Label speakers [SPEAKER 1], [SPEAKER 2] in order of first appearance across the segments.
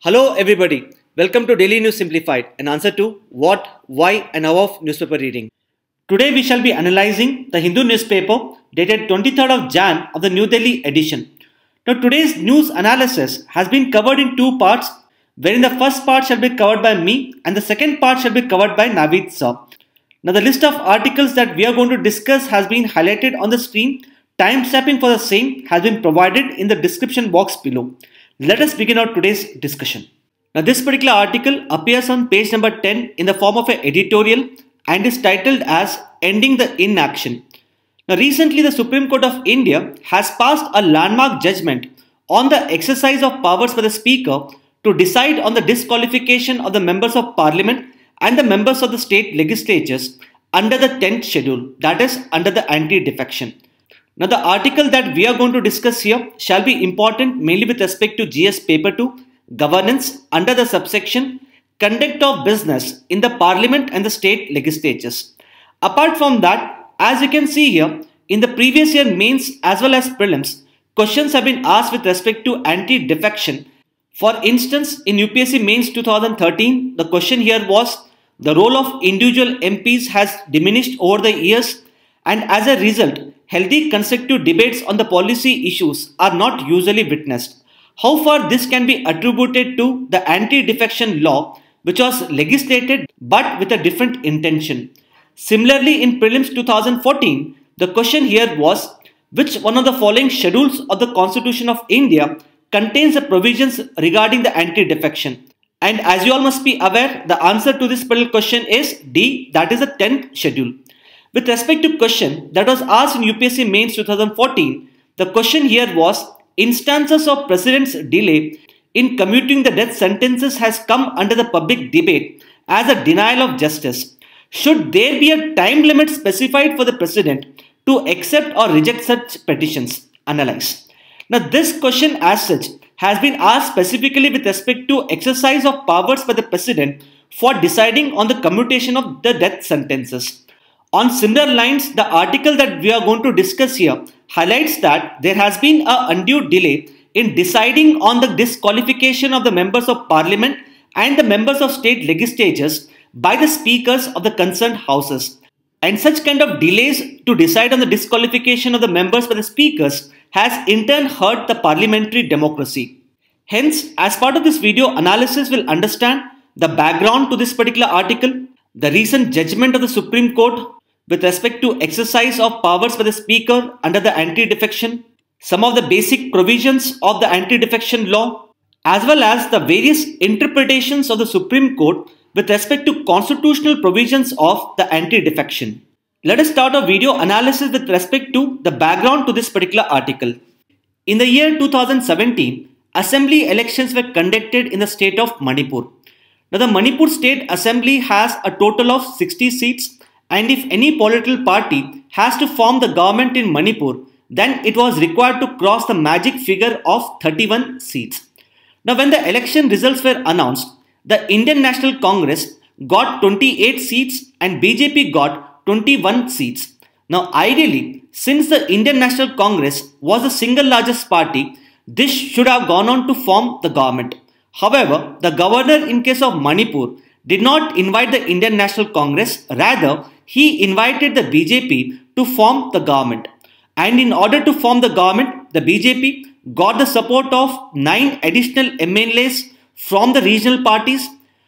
[SPEAKER 1] Hello everybody, welcome to Daily News Simplified, an answer to what, why and how of newspaper reading. Today we shall be analyzing the Hindu newspaper dated 23rd of Jan of the New Delhi edition. Now today's news analysis has been covered in two parts, wherein the first part shall be covered by me and the second part shall be covered by Naveed sir. Now the list of articles that we are going to discuss has been highlighted on the screen. Time stamping for the same has been provided in the description box below. Let us begin our today's discussion. Now this particular article appears on page number 10 in the form of an editorial and is titled as Ending the Inaction. Now recently the Supreme Court of India has passed a landmark judgment on the exercise of powers by the Speaker to decide on the disqualification of the members of Parliament and the members of the state legislatures under the 10th schedule, that is under the anti-defection. Now the article that we are going to discuss here shall be important mainly with respect to GS paper 2, governance under the subsection conduct of business in the parliament and the state legislatures. Apart from that, as you can see here, in the previous year mains as well as prelims, questions have been asked with respect to anti-defection. For instance, in UPSC mains 2013, the question here was the role of individual MPs has diminished over the years, and as a result, healthy constructive debates on the policy issues are not usually witnessed. How far this can be attributed to the anti-defection law which was legislated but with a different intention. Similarly, in prelims 2014, the question here was which one of the following schedules of the Constitution of India contains the provisions regarding the anti-defection. And as you all must be aware, the answer to this particular question is D, that is the 10th schedule. With respect to question that was asked in UPSC mains 2014, the question here was instances of President's delay in commuting the death sentences has come under the public debate as a denial of justice. Should there be a time limit specified for the President to accept or reject such petitions? Analyze. Now this question as such has been asked specifically with respect to exercise of powers by the President for deciding on the commutation of the death sentences. On similar lines, the article that we are going to discuss here highlights that there has been an undue delay in deciding on the disqualification of the members of Parliament and the members of state legislatures by the speakers of the concerned houses. And such kind of delays to decide on the disqualification of the members by the speakers has in turn hurt the parliamentary democracy. Hence, as part of this video analysis, we'll understand the background to this particular article, the recent judgment of the Supreme Court with respect to exercise of powers by the Speaker under the anti-defection, some of the basic provisions of the anti-defection law, as well as the various interpretations of the Supreme Court with respect to constitutional provisions of the anti-defection. Let us start a video analysis with respect to the background to this particular article. In the year 2017, assembly elections were conducted in the state of Manipur. Now the Manipur State Assembly has a total of 60 seats, and if any political party has to form the government in Manipur, then it was required to cross the magic figure of 31 seats. Now when the election results were announced, the Indian National Congress got 28 seats and BJP got 21 seats. Now ideally, since the Indian National Congress was the single largest party, this should have gone on to form the government. However, the governor in case of Manipur did not invite the Indian National Congress, rather he invited the BJP to form the government. And in order to form the government, the BJP got the support of 9 additional MLAs from the regional parties.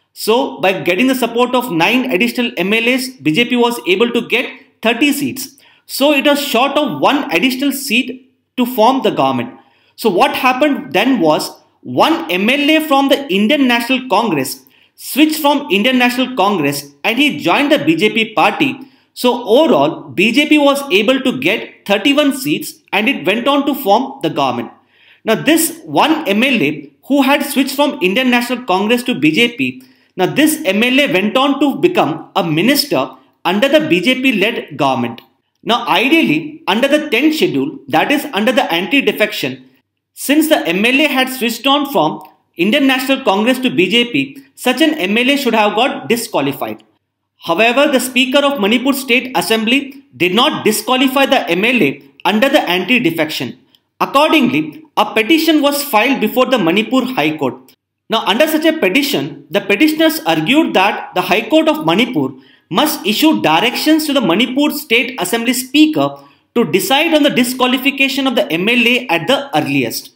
[SPEAKER 1] So by getting the support of 9 additional MLAs, BJP was able to get 30 seats. So it was short of 1 additional seat to form the government. So what happened then was, one MLA from the Indian National Congress switched from Indian National Congress and he joined the BJP party. So overall, BJP was able to get 31 seats and it went on to form the government. Now this one MLA who had switched from Indian National Congress to BJP, now this MLA went on to become a minister under the BJP-led government. Now ideally, under the 10th schedule, that is under the anti-defection, since the MLA had switched on from Indian National Congress to BJP, such an MLA should have got disqualified. However, the Speaker of Manipur State Assembly did not disqualify the MLA under the anti-defection. Accordingly, a petition was filed before the Manipur High Court. Now, under such a petition, the petitioners argued that the High Court of Manipur must issue directions to the Manipur State Assembly Speaker to decide on the disqualification of the MLA at the earliest.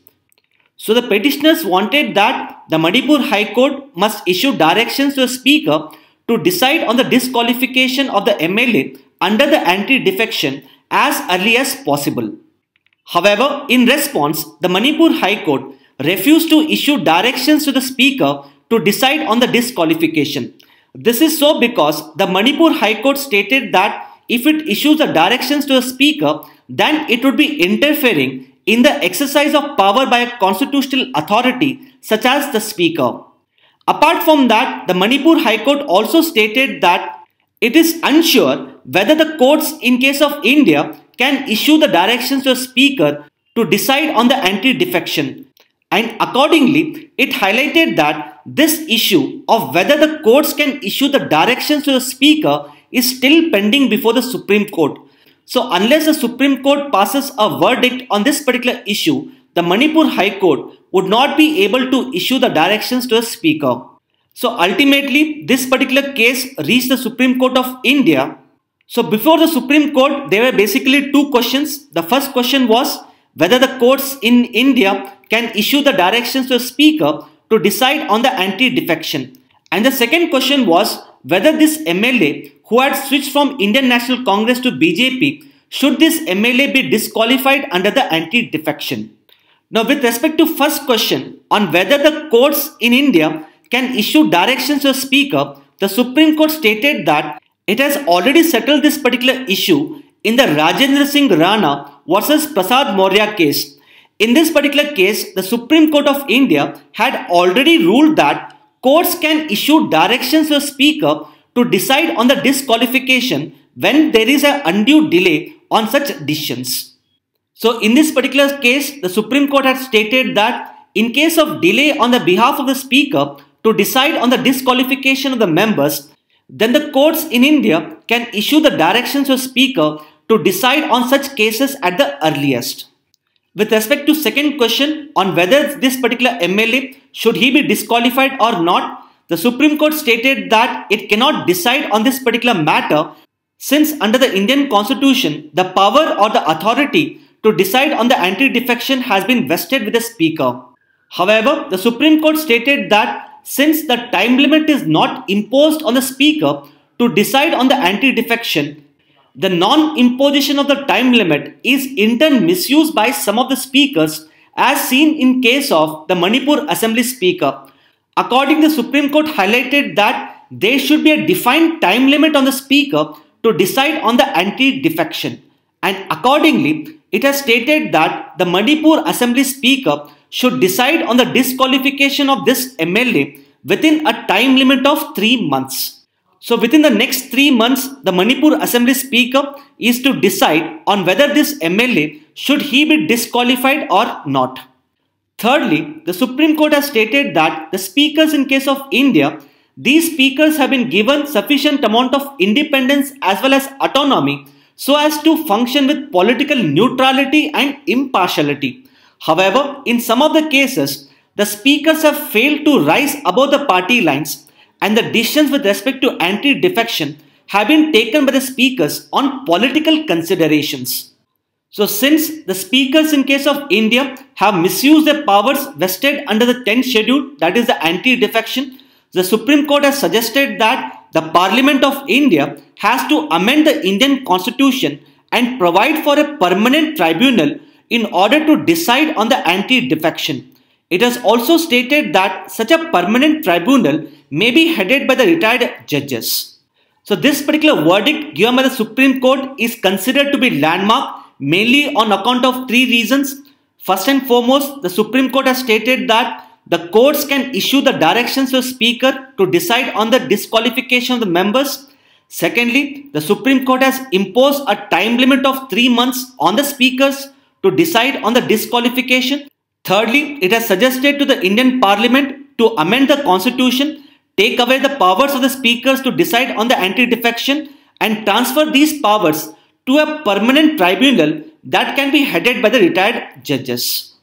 [SPEAKER 1] So the petitioners wanted that the Manipur High Court must issue directions to the Speaker to decide on the disqualification of the MLA under the anti-defection as early as possible. However, in response, the Manipur High Court refused to issue directions to the Speaker to decide on the disqualification. This is so because the Manipur High Court stated that if it issues the directions to the Speaker, then it would be interfering in the exercise of power by a constitutional authority such as the Speaker. Apart from that, the Manipur High Court also stated that it is unsure whether the courts in case of India can issue the directions to the Speaker to decide on the anti-defection. And accordingly, it highlighted that this issue of whether the courts can issue the directions to the Speaker is still pending before the Supreme Court. So unless the Supreme Court passes a verdict on this particular issue, the Manipur High Court would not be able to issue the directions to the Speaker. So ultimately, this particular case reached the Supreme Court of India. So before the Supreme Court, there were basically two questions. The first question was whether the courts in India can issue the directions to the Speaker to decide on the anti-defection. And the second question was whether this MLA who had switched from Indian National Congress to BJP, should this MLA be disqualified under the anti-defection. Now with respect to first question on whether the courts in India can issue directions to the Speaker, the Supreme Court stated that it has already settled this particular issue in the Rajendra Singh Rana versus Prasad Maurya case. In this particular case, the Supreme Court of India had already ruled that courts can issue directions to the Speaker to decide on the disqualification when there is an undue delay on such decisions. So in this particular case, the Supreme Court had stated that in case of delay on the behalf of the Speaker to decide on the disqualification of the members, then the courts in India can issue the directions to the Speaker to decide on such cases at the earliest. With respect to second question on whether this particular MLA should he be disqualified or not, the Supreme Court stated that it cannot decide on this particular matter since under the Indian Constitution, the power or the authority to decide on the anti-defection has been vested with the Speaker. However, the Supreme Court stated that since the time limit is not imposed on the Speaker to decide on the anti-defection, the non-imposition of the time limit is in turn misused by some of the speakers as seen in case of the Manipur Assembly Speaker. According, the Supreme Court highlighted that there should be a defined time limit on the Speaker to decide on the anti-defection. And accordingly, it has stated that the Manipur Assembly Speaker should decide on the disqualification of this MLA within a time limit of 3 months. So within the next 3 months, the Manipur Assembly Speaker is to decide on whether this MLA should he be disqualified or not. Thirdly, the Supreme Court has stated that the speakers in case of India, these speakers have been given sufficient amount of independence as well as autonomy so as to function with political neutrality and impartiality. However, in some of the cases, the speakers have failed to rise above the party lines, and the decisions with respect to anti-defection have been taken by the speakers on political considerations. So since the speakers in case of India have misused their powers vested under the 10th schedule, that is the anti-defection, the Supreme Court has suggested that the Parliament of India has to amend the Indian Constitution and provide for a permanent tribunal in order to decide on the anti-defection. It has also stated that such a permanent tribunal may be headed by the retired judges. So this particular verdict given by the Supreme Court is considered to be landmark mainly on account of 3 reasons. First and foremost, the Supreme Court has stated that the courts can issue the directions to the Speaker to decide on the disqualification of the members. Secondly, the Supreme Court has imposed a time limit of 3 months on the speakers to decide on the disqualification. Thirdly, it has suggested to the Indian Parliament to amend the Constitution, take away the powers of the speakers to decide on the anti-defection and transfer these powers to a permanent tribunal that can be headed by the retired judges.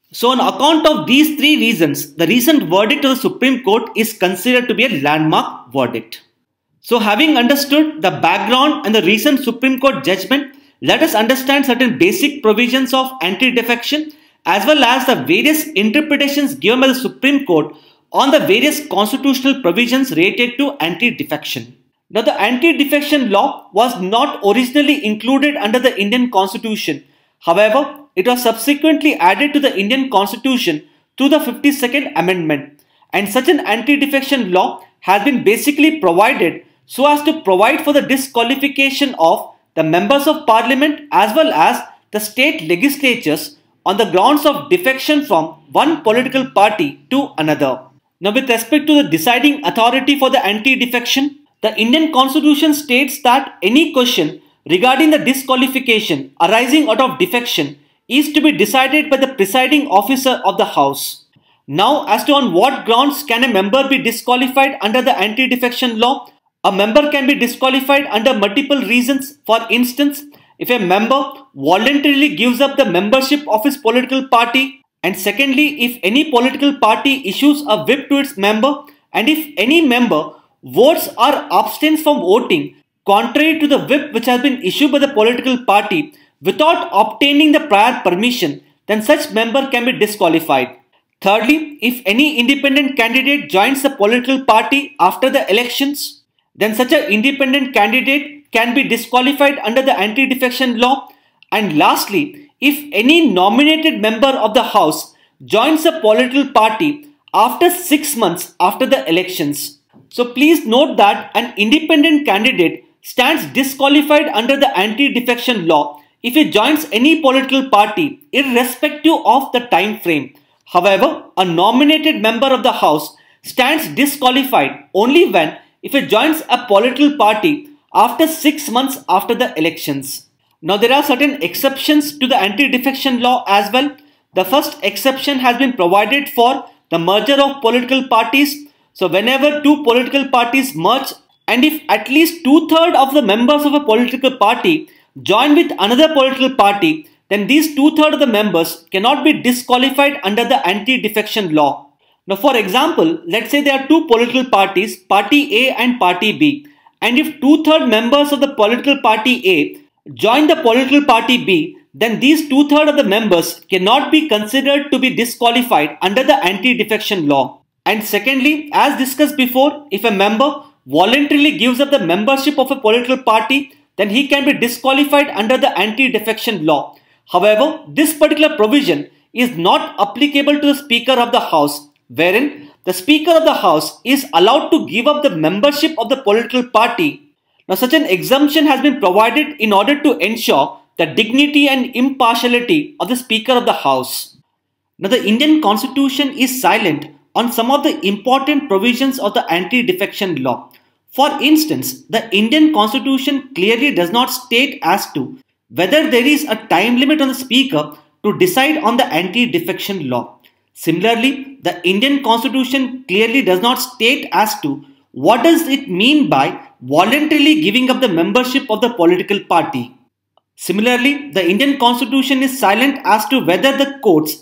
[SPEAKER 1] So on account of these three reasons, the recent verdict of the Supreme Court is considered to be a landmark verdict. So having understood the background and the recent Supreme Court judgment, let us understand certain basic provisions of anti-defection as well as the various interpretations given by the Supreme Court on the various constitutional provisions related to anti-defection. Now the anti-defection law was not originally included under the Indian Constitution. However, it was subsequently added to the Indian Constitution through the 52nd Amendment, and such an anti-defection law has been basically provided so as to provide for the disqualification of the members of parliament as well as the state legislatures on the grounds of defection from one political party to another. Now with respect to the deciding authority for the anti-defection, the Indian Constitution states that any question regarding the disqualification arising out of defection is to be decided by the presiding officer of the House. Now, as to on what grounds can a member be disqualified under the anti-defection law, a member can be disqualified under multiple reasons. For instance, if a member voluntarily gives up the membership of his political party, and secondly, if any political party issues a whip to its member, and if any member votes or abstains from voting contrary to the whip which has been issued by the political party without obtaining the prior permission, then such member can be disqualified. Thirdly, if any independent candidate joins the political party after the elections, then such an independent candidate can be disqualified under the anti-defection law. And lastly, if any nominated member of the House joins a political party after 6 months after the elections. So please note that an independent candidate stands disqualified under the anti-defection law if he joins any political party irrespective of the time frame. However, a nominated member of the House stands disqualified only when if he joins a political party after 6 months after the elections. Now there are certain exceptions to the anti-defection law as well. The first exception has been provided for the merger of political parties. So whenever two political parties merge, and if at least 2/3 of the members of a political party join with another political party, then these 2/3 of the members cannot be disqualified under the anti-defection law. Now for example, let's say there are two political parties, Party A and Party B, and if 2/3 members of the political party A join the political party B, then these 2/3 of the members cannot be considered to be disqualified under the anti-defection law. And secondly, as discussed before, if a member voluntarily gives up the membership of a political party, then he can be disqualified under the anti-defection law. However, this particular provision is not applicable to the Speaker of the House, wherein the Speaker of the House is allowed to give up the membership of the political party. Now such an exemption has been provided in order to ensure the dignity and impartiality of the Speaker of the House. Now the Indian Constitution is silent on some of the important provisions of the anti-defection law. For instance, the Indian Constitution clearly does not state as to whether there is a time limit on the Speaker to decide on the anti-defection law. Similarly, the Indian Constitution clearly does not state as to what does it mean by voluntarily giving up the membership of the political party. Similarly, the Indian Constitution is silent as to whether the courts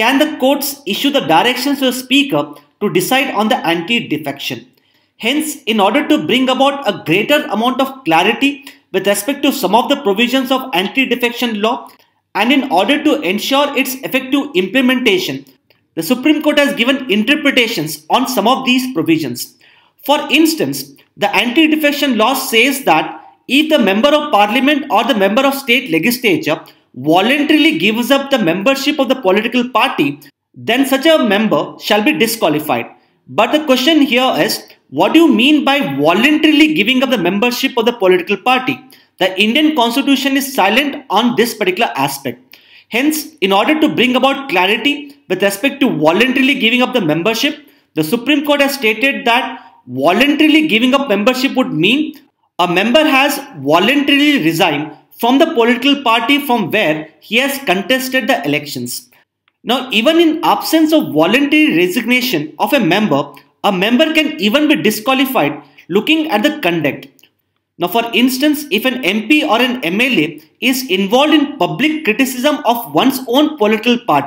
[SPEAKER 1] issue the directions to the Speaker to decide on the anti-defection. Hence, in order to bring about a greater amount of clarity with respect to some of the provisions of anti-defection law, and in order to ensure its effective implementation, the Supreme Court has given interpretations on some of these provisions. For instance, the anti-defection law says that if the member of parliament or the member of state legislature voluntarily gives up the membership of the political party, then such a member shall be disqualified. But the question here is, what do you mean by voluntarily giving up the membership of the political party? The Indian Constitution is silent on this particular aspect. Hence, in order to bring about clarity with respect to voluntarily giving up the membership, the Supreme Court has stated that voluntarily giving up membership would mean a member has voluntarily resigned from the political party from where he has contested the elections. Now, even in absence of voluntary resignation of a member can even be disqualified looking at the conduct. Now, for instance, if an MP or an MLA is involved in public criticism of one's own political party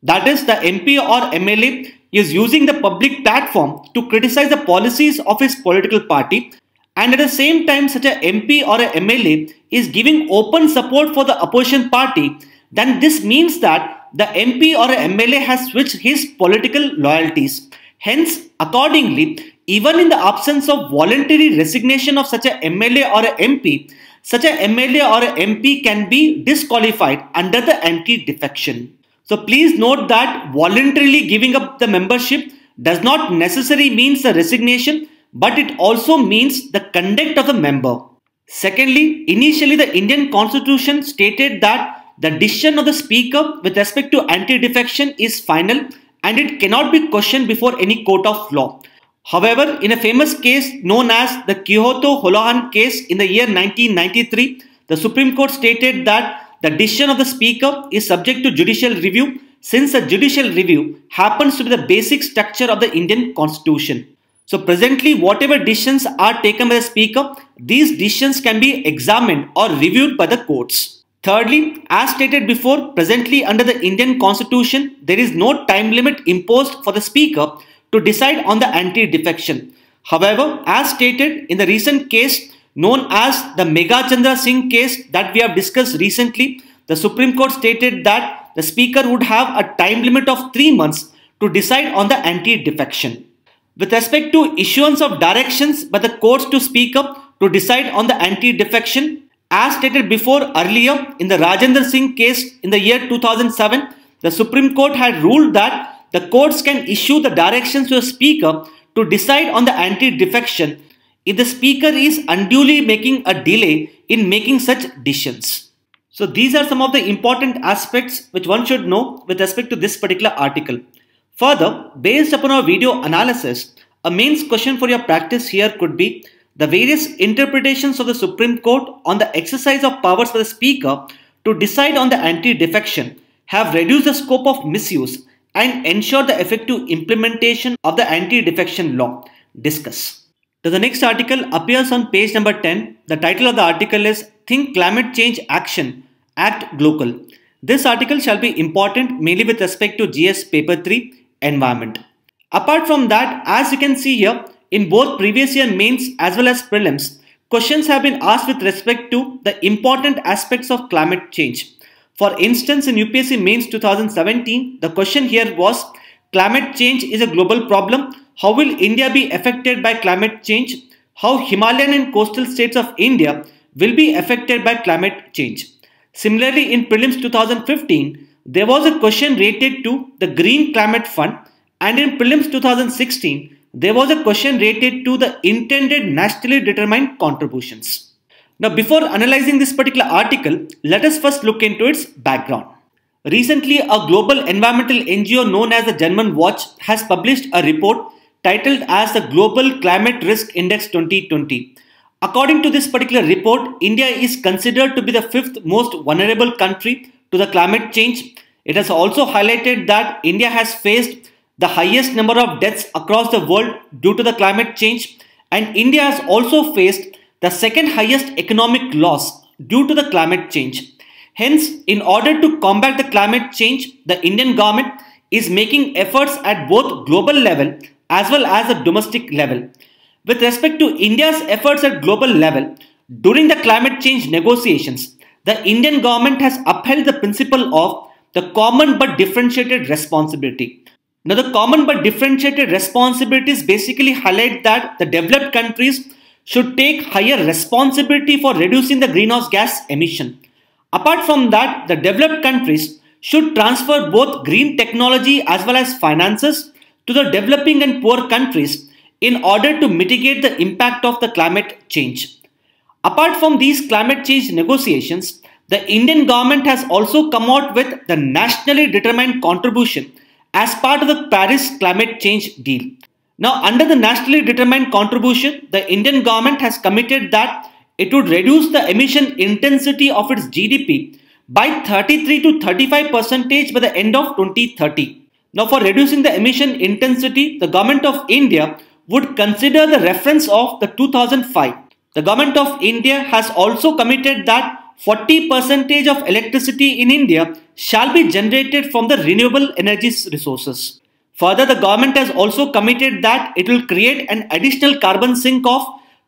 [SPEAKER 1] That is, the MP or MLA is using the public platform to criticize the policies of his political party, and at the same time such a MP or a MLA is giving open support for the opposition party, then this means that the MP or a MLA has switched his political loyalties. Hence, accordingly, even in the absence of voluntary resignation of such a MLA or a MP, such a MLA or a MP can be disqualified under the anti-defection. So please note that voluntarily giving up the membership does not necessarily means the resignation, but it also means the conduct of the member. Secondly, initially the Indian Constitution stated that the decision of the Speaker with respect to anti-defection is final and it cannot be questioned before any court of law. However, in a famous case known as the Kyoto-Holohan case in the year 1993, the Supreme Court stated that the decision of the Speaker is subject to judicial review, since a judicial review happens to be the basic structure of the Indian Constitution. So presently, whatever decisions are taken by the Speaker, these decisions can be examined or reviewed by the courts. Thirdly, as stated before, presently under the Indian Constitution, there is no time limit imposed for the Speaker to decide on the anti-defection. However, as stated in the recent case known as the Meghachandra Singh case that we have discussed recently, the Supreme Court stated that the Speaker would have a time limit of 3 months to decide on the anti-defection. With respect to issuance of directions by the courts to Speaker to decide on the anti-defection, as stated before earlier in the Rajendra Singh case in the year 2007, the Supreme Court had ruled that the courts can issue the directions to the Speaker to decide on the anti-defection if the Speaker is unduly making a delay in making such decisions. So these are some of the important aspects which one should know with respect to this particular article. Further, based upon our video analysis, a mains question for your practice here could be the various interpretations of the Supreme Court on the exercise of powers for the Speaker to decide on the anti-defection have reduced the scope of misuse and ensure the effective implementation of the anti-defection law. Discuss. So the next article appears on page number 10. The title of the article is Think Climate Change Action, Act Global. This article shall be important mainly with respect to GS Paper 3, Environment. Apart from that, as you can see here, in both previous year mains as well as prelims, questions have been asked with respect to the important aspects of climate change. For instance, in UPSC Mains 2017, the question here was, climate change is a global problem. How will India be affected by climate change? How Himalayan and coastal states of India will be affected by climate change? Similarly, in prelims 2015, there was a question related to the Green Climate Fund, and in prelims 2016, there was a question related to the intended nationally determined contributions. Now, before analyzing this particular article, let us first look into its background. Recently, a global environmental NGO known as the German Watch has published a report titled as the Global Climate Risk Index 2020. According to this particular report, India is considered to be the 5th most vulnerable country to the climate change. It has also highlighted that India has faced the highest number of deaths across the world due to the climate change, and India has also faced the second highest economic loss due to the climate change. Hence, in order to combat the climate change, the Indian government is making efforts at both global level as well as the domestic level. With respect to India's efforts at global level, during the climate change negotiations, the Indian government has upheld the principle of the common but differentiated responsibility. Now, the common but differentiated responsibilities basically highlight that the developed countries should take higher responsibility for reducing the greenhouse gas emission. Apart from that, the developed countries should transfer both green technology as well as finances to the developing and poor countries in order to mitigate the impact of the climate change. Apart from these climate change negotiations, the Indian government has also come out with the nationally determined contribution as part of the Paris climate change deal. Now, under the nationally determined contribution, the Indian government has committed that it would reduce the emission intensity of its GDP by 33 to 35% by the end of 2030. Now, for reducing the emission intensity, the government of India would consider the reference of the 2005. The government of India has also committed that 40% of electricity in India shall be generated from the renewable energy resources. Further, the government has also committed that it will create an additional carbon sink of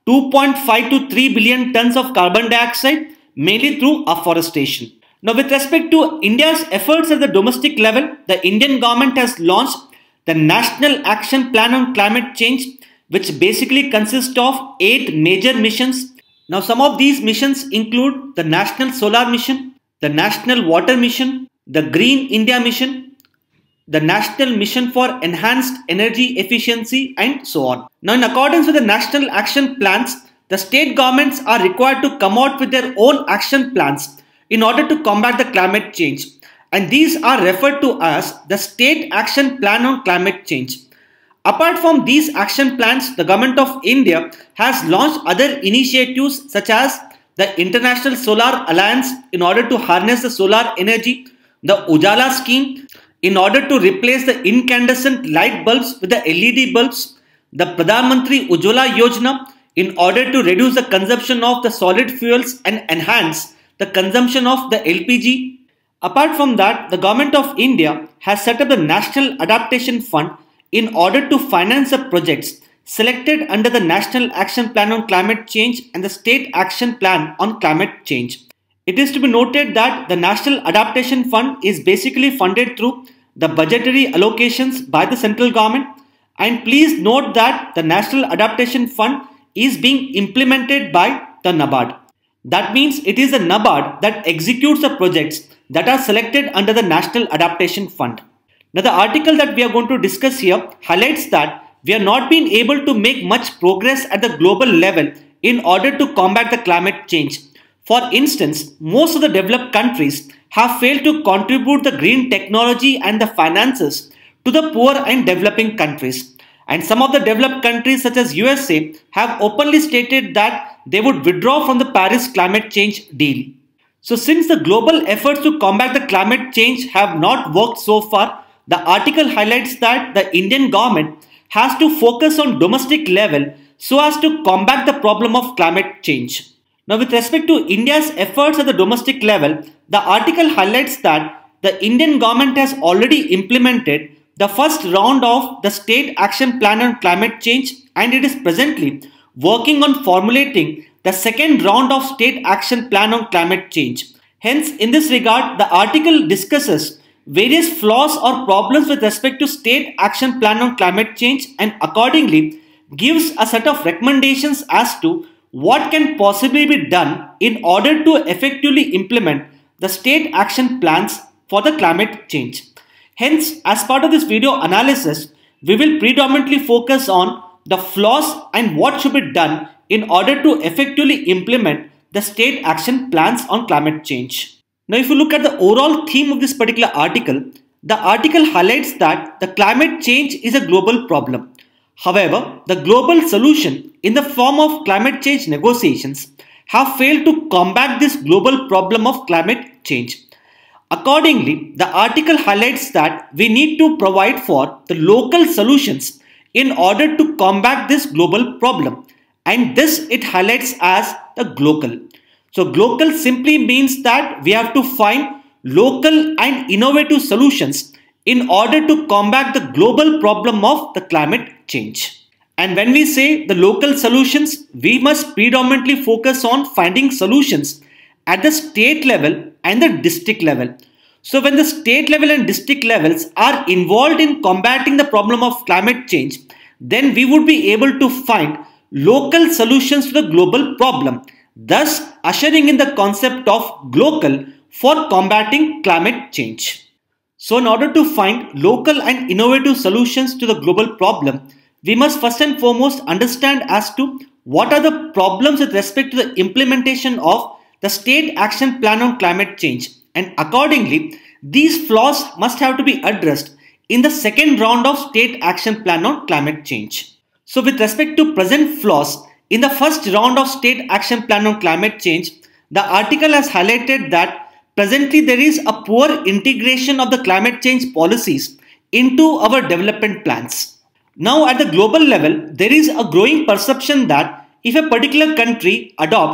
[SPEAKER 1] 2.5 to 3 billion tons of carbon dioxide, mainly through afforestation. Now, with respect to India's efforts at the domestic level, the Indian government has launched the National Action Plan on Climate Change, which basically consists of 8 major missions. Now, some of these missions include the National Solar Mission, the National Water Mission, the Green India Mission, the National Mission for Enhanced Energy Efficiency, and so on. Now, in accordance with the National Action Plans, the state governments are required to come out with their own action plans in order to combat the climate change. And these are referred to as the State Action Plan on Climate Change. Apart from these action plans, the Government of India has launched other initiatives such as the International Solar Alliance in order to harness the solar energy, the Ujala scheme in order to replace the incandescent light bulbs with the LED bulbs, the Pradhan Mantri Ujjwala Yojana in order to reduce the consumption of the solid fuels and enhance the consumption of the LPG. Apart from that, the Government of India has set up the National Adaptation Fund in order to finance the projects selected under the National Action Plan on Climate Change and the State Action Plan on Climate Change. It is to be noted that the National Adaptation Fund is basically funded through the budgetary allocations by the central government, and please note that the National Adaptation Fund is being implemented by the NABARD. That means it is the NABARD that executes the projects that are selected under the National Adaptation Fund. Now, the article that we are going to discuss here highlights that we have not been able to make much progress at the global level in order to combat the climate change. For instance, most of the developed countries have failed to contribute the green technology and the finances to the poor and developing countries. And some of the developed countries such as USA have openly stated that they would withdraw from the Paris climate change deal. So since the global efforts to combat the climate change have not worked so far, the article highlights that the Indian government has to focus on domestic level so as to combat the problem of climate change. Now, with respect to India's efforts at the domestic level, the article highlights that the Indian government has already implemented the first round of the State Action Plan on Climate Change, and it is presently working on formulating the second round of State Action Plan on Climate Change. Hence, in this regard, the article discusses various flaws or problems with respect to State Action Plan on Climate Change and accordingly gives a set of recommendations as to what can possibly be done in order to effectively implement the state action plans for the climate change. Hence, as part of this video analysis, we will predominantly focus on the flaws and what should be done in order to effectively implement the state action plans on climate change. Now, if you look at the overall theme of this particular article, the article highlights that the climate change is a global problem. However, the global solution in the form of climate change negotiations have failed to combat this global problem of climate change. Accordingly, the article highlights that we need to provide for the local solutions in order to combat this global problem, and this it highlights as the GLOCAL. So GLOCAL simply means that we have to find local and innovative solutions in order to combat the global problem of the climate change. And when we say the local solutions, we must predominantly focus on finding solutions at the state level and the district level. So when the state level and district levels are involved in combating the problem of climate change, then we would be able to find local solutions to the global problem, thus ushering in the concept of GLOCAL for combating climate change. So in order to find local and innovative solutions to the global problem, we must first and foremost understand as to what are the problems with respect to the implementation of the State Action Plan on Climate Change, and accordingly these flaws must have to be addressed in the second round of State Action Plan on Climate Change. So with respect to present flaws in the first round of State Action Plan on Climate Change, the article has highlighted that presently there is a poor integration of the climate change policies into our development plans. Now at the global level, there is a growing perception that if a particular country adopts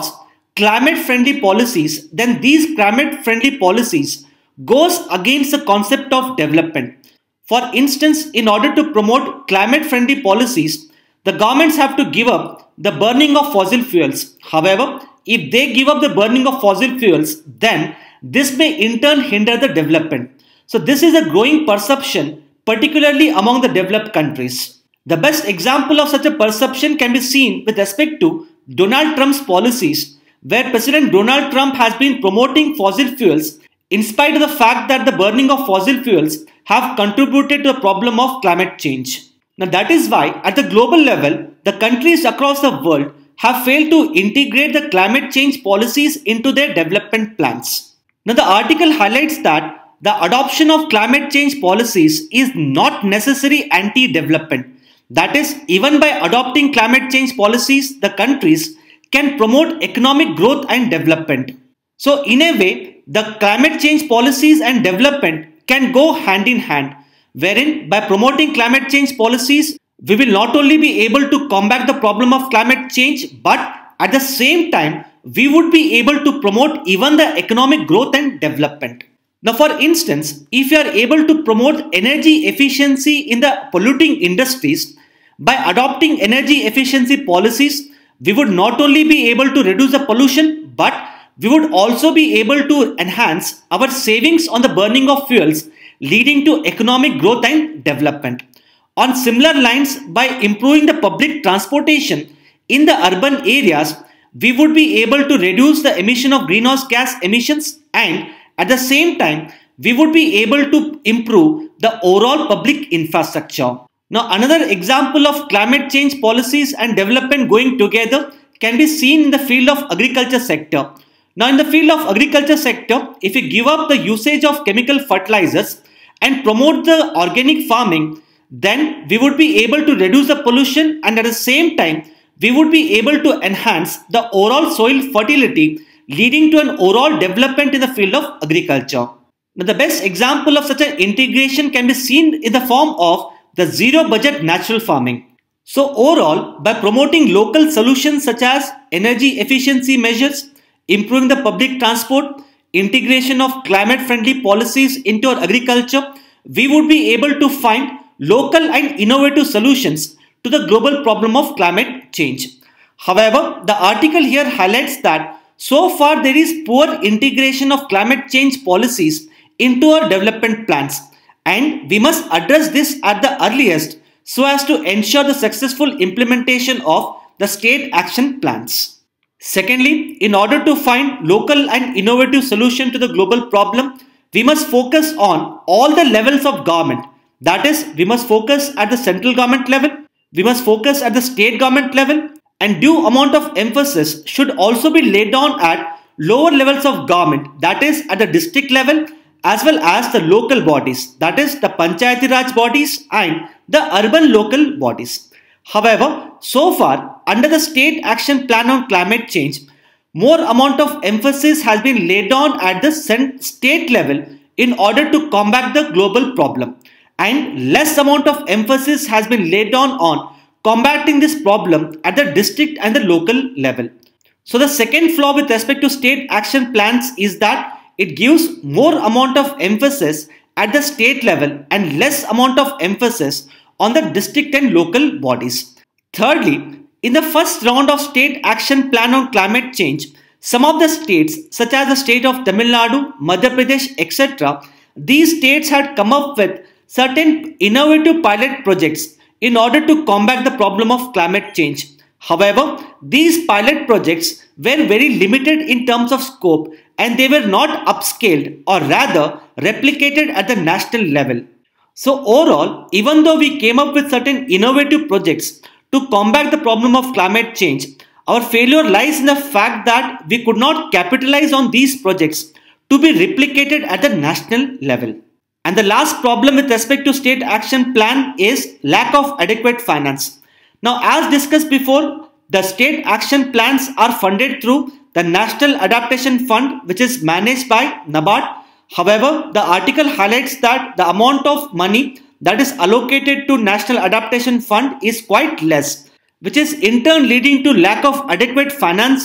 [SPEAKER 1] climate friendly policies, then these climate friendly policies goes against the concept of development. For instance, in order to promote climate friendly policies, the governments have to give up the burning of fossil fuels. However, if they give up the burning of fossil fuels, then this may in turn hinder the development. So this is a growing perception, particularly among the developed countries. The best example of such a perception can be seen with respect to Donald Trump's policies, where President Donald Trump has been promoting fossil fuels in spite of the fact that the burning of fossil fuels have contributed to the problem of climate change. Now that is why at the global level, the countries across the world have failed to integrate the climate change policies into their development plans. Now the article highlights that the adoption of climate change policies is not necessarily anti-development. That is, even by adopting climate change policies, the countries can promote economic growth and development. So in a way, the climate change policies and development can go hand in hand, wherein by promoting climate change policies, we will not only be able to combat the problem of climate change, but at the same time, we would be able to promote even the economic growth and development. Now, for instance, if you are able to promote energy efficiency in the polluting industries, by adopting energy efficiency policies, we would not only be able to reduce the pollution, but we would also be able to enhance our savings on the burning of fuels, leading to economic growth and development. On similar lines, by improving the public transportation in the urban areas, we would be able to reduce the emission of greenhouse gas emissions, and at the same time, we would be able to improve the overall public infrastructure. Now, another example of climate change policies and development going together can be seen in the field of agriculture sector. Now, in the field of agriculture sector, if we give up the usage of chemical fertilizers and promote the organic farming, then we would be able to reduce the pollution, and at the same time, we would be able to enhance the overall soil fertility, leading to an overall development in the field of agriculture. Now, the best example of such an integration can be seen in the form of the zero budget natural farming. So overall, by promoting local solutions such as energy efficiency measures, improving the public transport, integration of climate friendly policies into our agriculture, we would be able to find local and innovative solutions to the global problem of climate change. However, the article here highlights that so far there is poor integration of climate change policies into our development plans, and we must address this at the earliest so as to ensure the successful implementation of the state action plans. Secondly, in order to find local and innovative solution to the global problem, we must focus on all the levels of government. That is, we must focus at the central government level, we must focus at the state government level, and due amount of emphasis should also be laid down at lower levels of government, that is at the district level, as well as the local bodies, that is the Panchayati Raj bodies and the urban local bodies. However, so far under the state action plan on climate change, more amount of emphasis has been laid on at the state level in order to combat the global problem, and less amount of emphasis has been laid on combating this problem at the district and the local level. So the second flaw with respect to state action plans is that it gives more amount of emphasis at the state level and less amount of emphasis on the district and local bodies. Thirdly, in the first round of state action plan on climate change, some of the states such as the state of Tamil Nadu, Madhya Pradesh, etc., these states had come up with certain innovative pilot projects in order to combat the problem of climate change. However, these pilot projects were very limited in terms of scope, and they were not upscaled or rather replicated at the national level. So overall, even though we came up with certain innovative projects to combat the problem of climate change, our failure lies in the fact that we could not capitalize on these projects to be replicated at the national level. And the last problem with respect to state action plan is lack of adequate finance. Now, as discussed before, the state action plans are funded through the National Adaptation Fund, which is managed by NABARD. However, the article highlights that the amount of money that is allocated to National Adaptation Fund is quite less, which is in turn leading to lack of adequate financing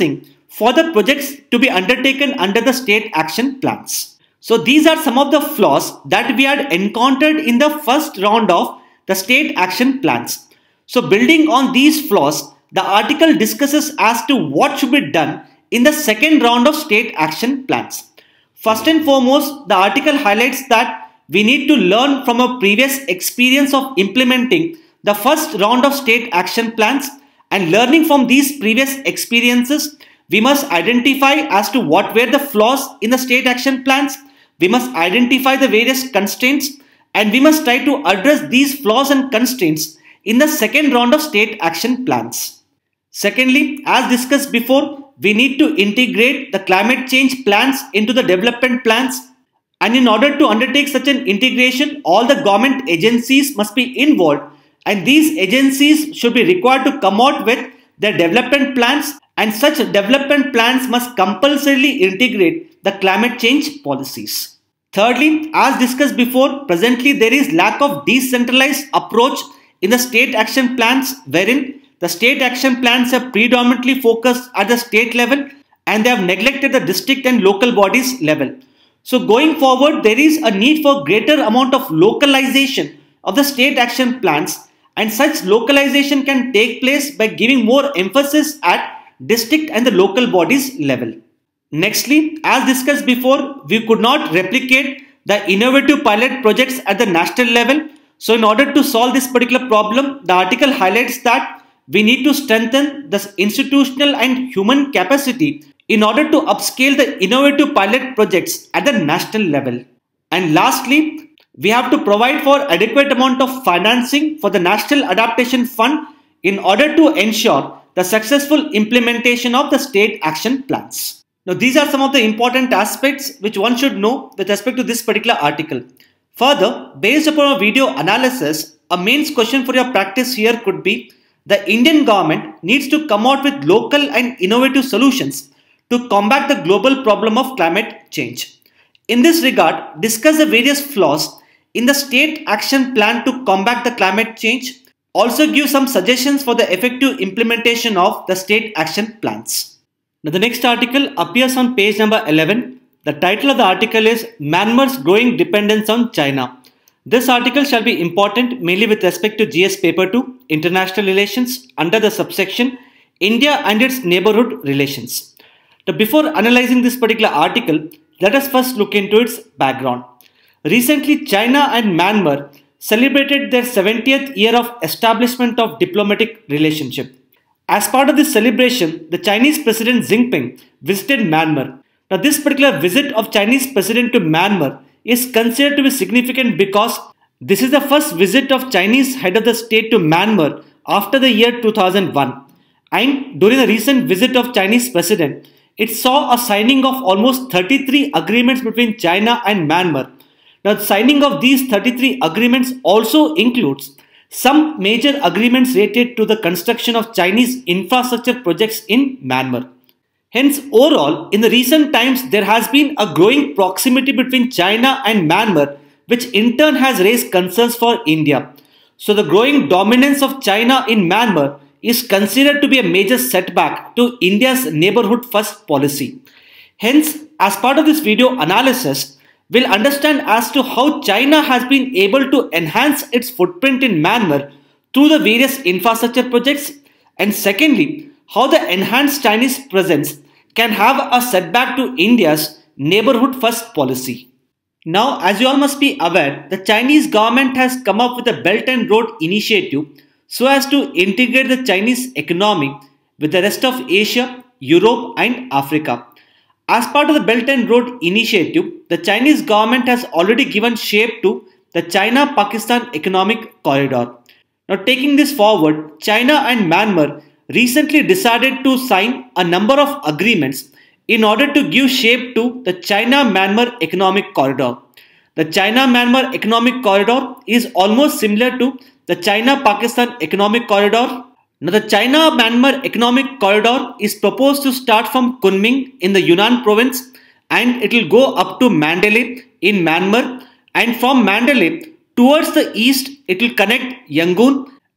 [SPEAKER 1] for the projects to be undertaken under the state action plans. So these are some of the flaws that we had encountered in the first round of the state action plans. So building on these flaws, the article discusses as to what should be done in the second round of state action plans. First and foremost, the article highlights that we need to learn from a previous experience of implementing the first round of state action plans, and learning from these previous experiences, we must identify as to what were the flaws in the state action plans, we must identify the various constraints, and we must try to address these flaws and constraints in the second round of state action plans. Secondly, as discussed before, we need to integrate the climate change plans into the development plans. And in order to undertake such an integration, all the government agencies must be involved, and these agencies should be required to come out with their development plans, and such development plans must compulsorily integrate the climate change policies. Thirdly, as discussed before, presently there is lack of decentralized approach in the state action plans, wherein the state action plans have predominantly focused at the state level and they have neglected the district and local bodies level. So going forward, there is a need for greater amount of localization of the state action plans, and such localization can take place by giving more emphasis at district and the local bodies level. Nextly, as discussed before, we could not replicate the innovative pilot projects at the national level. So in order to solve this particular problem, the article highlights that we need to strengthen the institutional and human capacity in order to upscale the innovative pilot projects at the national level. And lastly, we have to provide for adequate amount of financing for the National Adaptation Fund in order to ensure the successful implementation of the state action plans. Now, these are some of the important aspects which one should know with respect to this particular article. Further, based upon a video analysis, a mains question for your practice here could be: the Indian government needs to come out with local and innovative solutions to combat the global problem of climate change. In this regard, discuss the various flaws in the state action plan to combat the climate change. Also give some suggestions for the effective implementation of the state action plans. Now, the next article appears on page number 11. The title of the article is Myanmar's Growing Dependence on China. This article shall be important mainly with respect to GS Paper 2, International Relations, under the subsection India and its Neighborhood Relations. Now, before analyzing this particular article, let us first look into its background. Recently, China and Myanmar celebrated their 70th year of establishment of diplomatic relationship. As part of this celebration, the Chinese President Xi Jinping visited Myanmar. Now, this particular visit of Chinese President to Myanmar is considered to be significant because this is the first visit of Chinese head of the state to Myanmar after the year 2001. And during the recent visit of Chinese President, it saw a signing of almost 33 agreements between China and Myanmar. Now, the signing of these 33 agreements also includes some major agreements related to the construction of Chinese infrastructure projects in Myanmar. Hence, overall, in the recent times, there has been a growing proximity between China and Myanmar, which in turn has raised concerns for India. So, the growing dominance of China in Myanmar is considered to be a major setback to India's neighborhood first policy. Hence, as part of this video analysis, we'll understand as to how China has been able to enhance its footprint in Myanmar through the various infrastructure projects, and secondly, how the enhanced Chinese presence can have a setback to India's neighborhood first policy. Now, as you all must be aware, the Chinese government has come up with a Belt and Road Initiative so as to integrate the Chinese economy with the rest of Asia, Europe and Africa. As part of the Belt and Road Initiative, the Chinese government has already given shape to the China-Pakistan Economic Corridor. Now, taking this forward, China and Myanmar recently decided to sign a number of agreements in order to give shape to the China-Myanmar Economic Corridor. The China-Myanmar Economic Corridor is almost similar to the China-Pakistan Economic Corridor. Now, the China-Myanmar Economic Corridor is proposed to start from Kunming in the Yunnan province, and it will go up to Mandalay in Myanmar, and from Mandalay towards the east it will connect Yangon,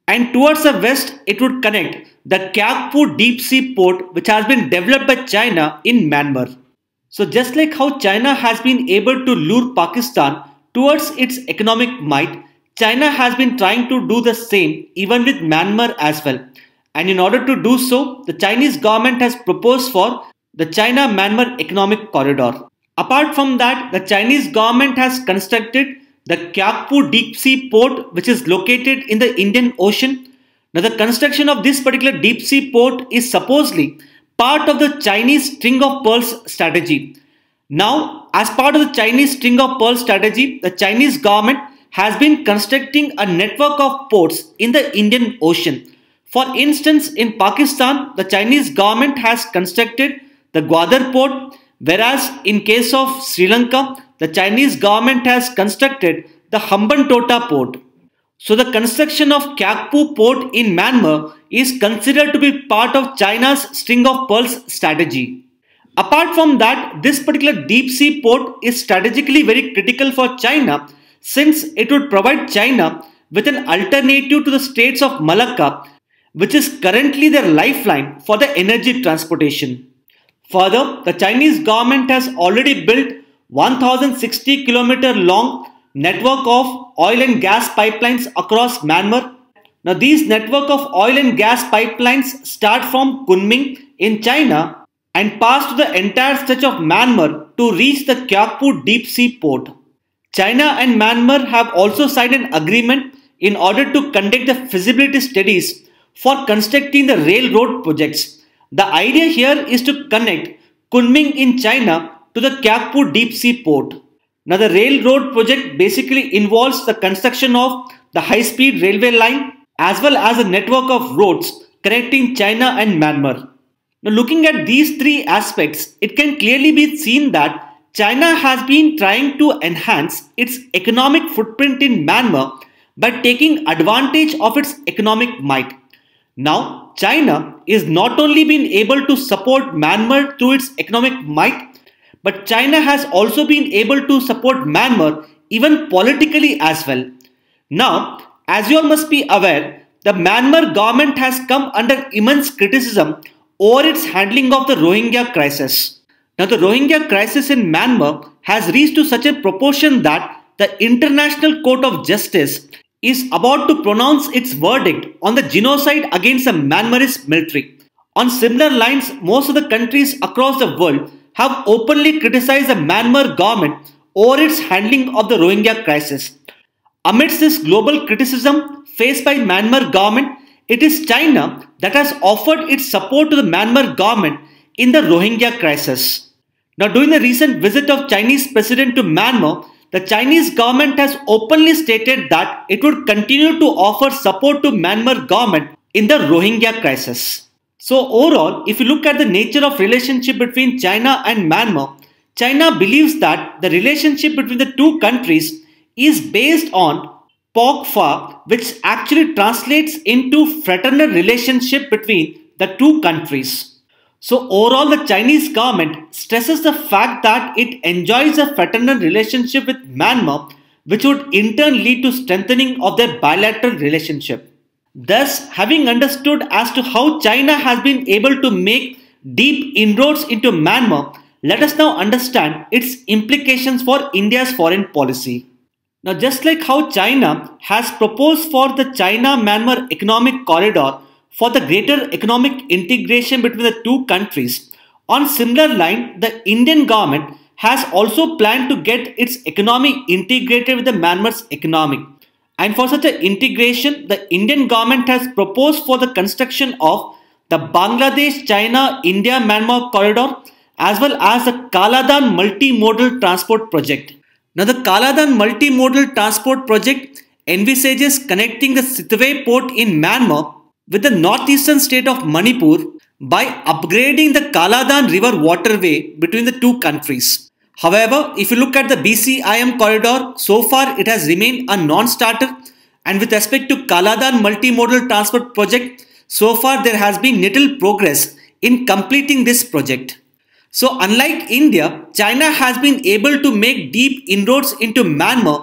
[SPEAKER 1] and towards the west it would connect the Kyakpu deep sea port which has been developed by China in Myanmar. So just like how China has been able to lure Pakistan towards its economic might, China has been trying to do the same even with Myanmar as well. And in order to do so, the Chinese government has proposed for the China-Myanmar Economic Corridor. Apart from that, the Chinese government has constructed the Kyakpu deep sea port which is located in the Indian Ocean. Now the construction of this particular deep sea port is supposedly part of the Chinese string of pearls strategy. Now, as part of the Chinese string of pearls strategy, the Chinese government has been constructing a network of ports in the Indian Ocean. For instance, in Pakistan, the Chinese government has constructed the Gwadar port, whereas in case of Sri Lanka, the Chinese government has constructed the Hambantota port. So the construction of Kyakpu port in Myanmar is considered to be part of China's string of pearls strategy. Apart from that, this particular deep sea port is strategically very critical for China since it would provide China with an alternative to the states of Malacca, which is currently their lifeline for the energy transportation. Further, the Chinese government has already built 1060 km long network of oil and gas pipelines across Myanmar. Now these network of oil and gas pipelines start from Kunming in China and pass to the entire stretch of Myanmar to reach the Kyakpu deep sea port. China and Myanmar have also signed an agreement in order to conduct the feasibility studies for constructing the railroad projects. The idea here is to connect Kunming in China to the Kyakpu deep sea port. Now the railroad project basically involves the construction of the high-speed railway line as well as a network of roads connecting China and Myanmar. Now looking at these three aspects, it can clearly be seen that China has been trying to enhance its economic footprint in Myanmar by taking advantage of its economic might. Now China is not only been able to support Myanmar through its economic might, but China has also been able to support Myanmar even politically as well. Now, as you all must be aware, the Myanmar government has come under immense criticism over its handling of the Rohingya crisis. Now, the Rohingya crisis in Myanmar has reached to such a proportion that the International Court of Justice is about to pronounce its verdict on the genocide against the Myanmarese military. On similar lines, most of the countries across the world have openly criticized the Myanmar government over its handling of the Rohingya crisis. Amidst this global criticism faced by Myanmar government, it is China that has offered its support to the Myanmar government in the Rohingya crisis. Now, during the recent visit of Chinese president to Myanmar, the Chinese government has openly stated that it would continue to offer support to Myanmar government in the Rohingya crisis. So overall, if you look at the nature of relationship between China and Myanmar, China believes that the relationship between the two countries is based on POG-FA, which actually translates into fraternal relationship between the two countries. So overall, the Chinese government stresses the fact that it enjoys a fraternal relationship with Myanmar, which would in turn lead to strengthening of their bilateral relationship. Thus, having understood as to how China has been able to make deep inroads into Myanmar, let us now understand its implications for India's foreign policy. Now, just like how China has proposed for the China-Myanmar Economic Corridor for the greater economic integration between the two countries, on similar line, the Indian government has also planned to get its economy integrated with the Myanmar's economy. And for such an integration, the Indian government has proposed for the construction of the Bangladesh-China-India-Myanmar corridor as well as the Kaladan multimodal transport project. Now the Kaladan multimodal transport project envisages connecting the Sittwe port in Myanmar with the northeastern state of Manipur by upgrading the Kaladan river waterway between the two countries. However, if you look at the BCIM corridor, so far it has remained a non-starter, and with respect to Kaladan multimodal transport project, so far there has been little progress in completing this project. So unlike India, China has been able to make deep inroads into Myanmar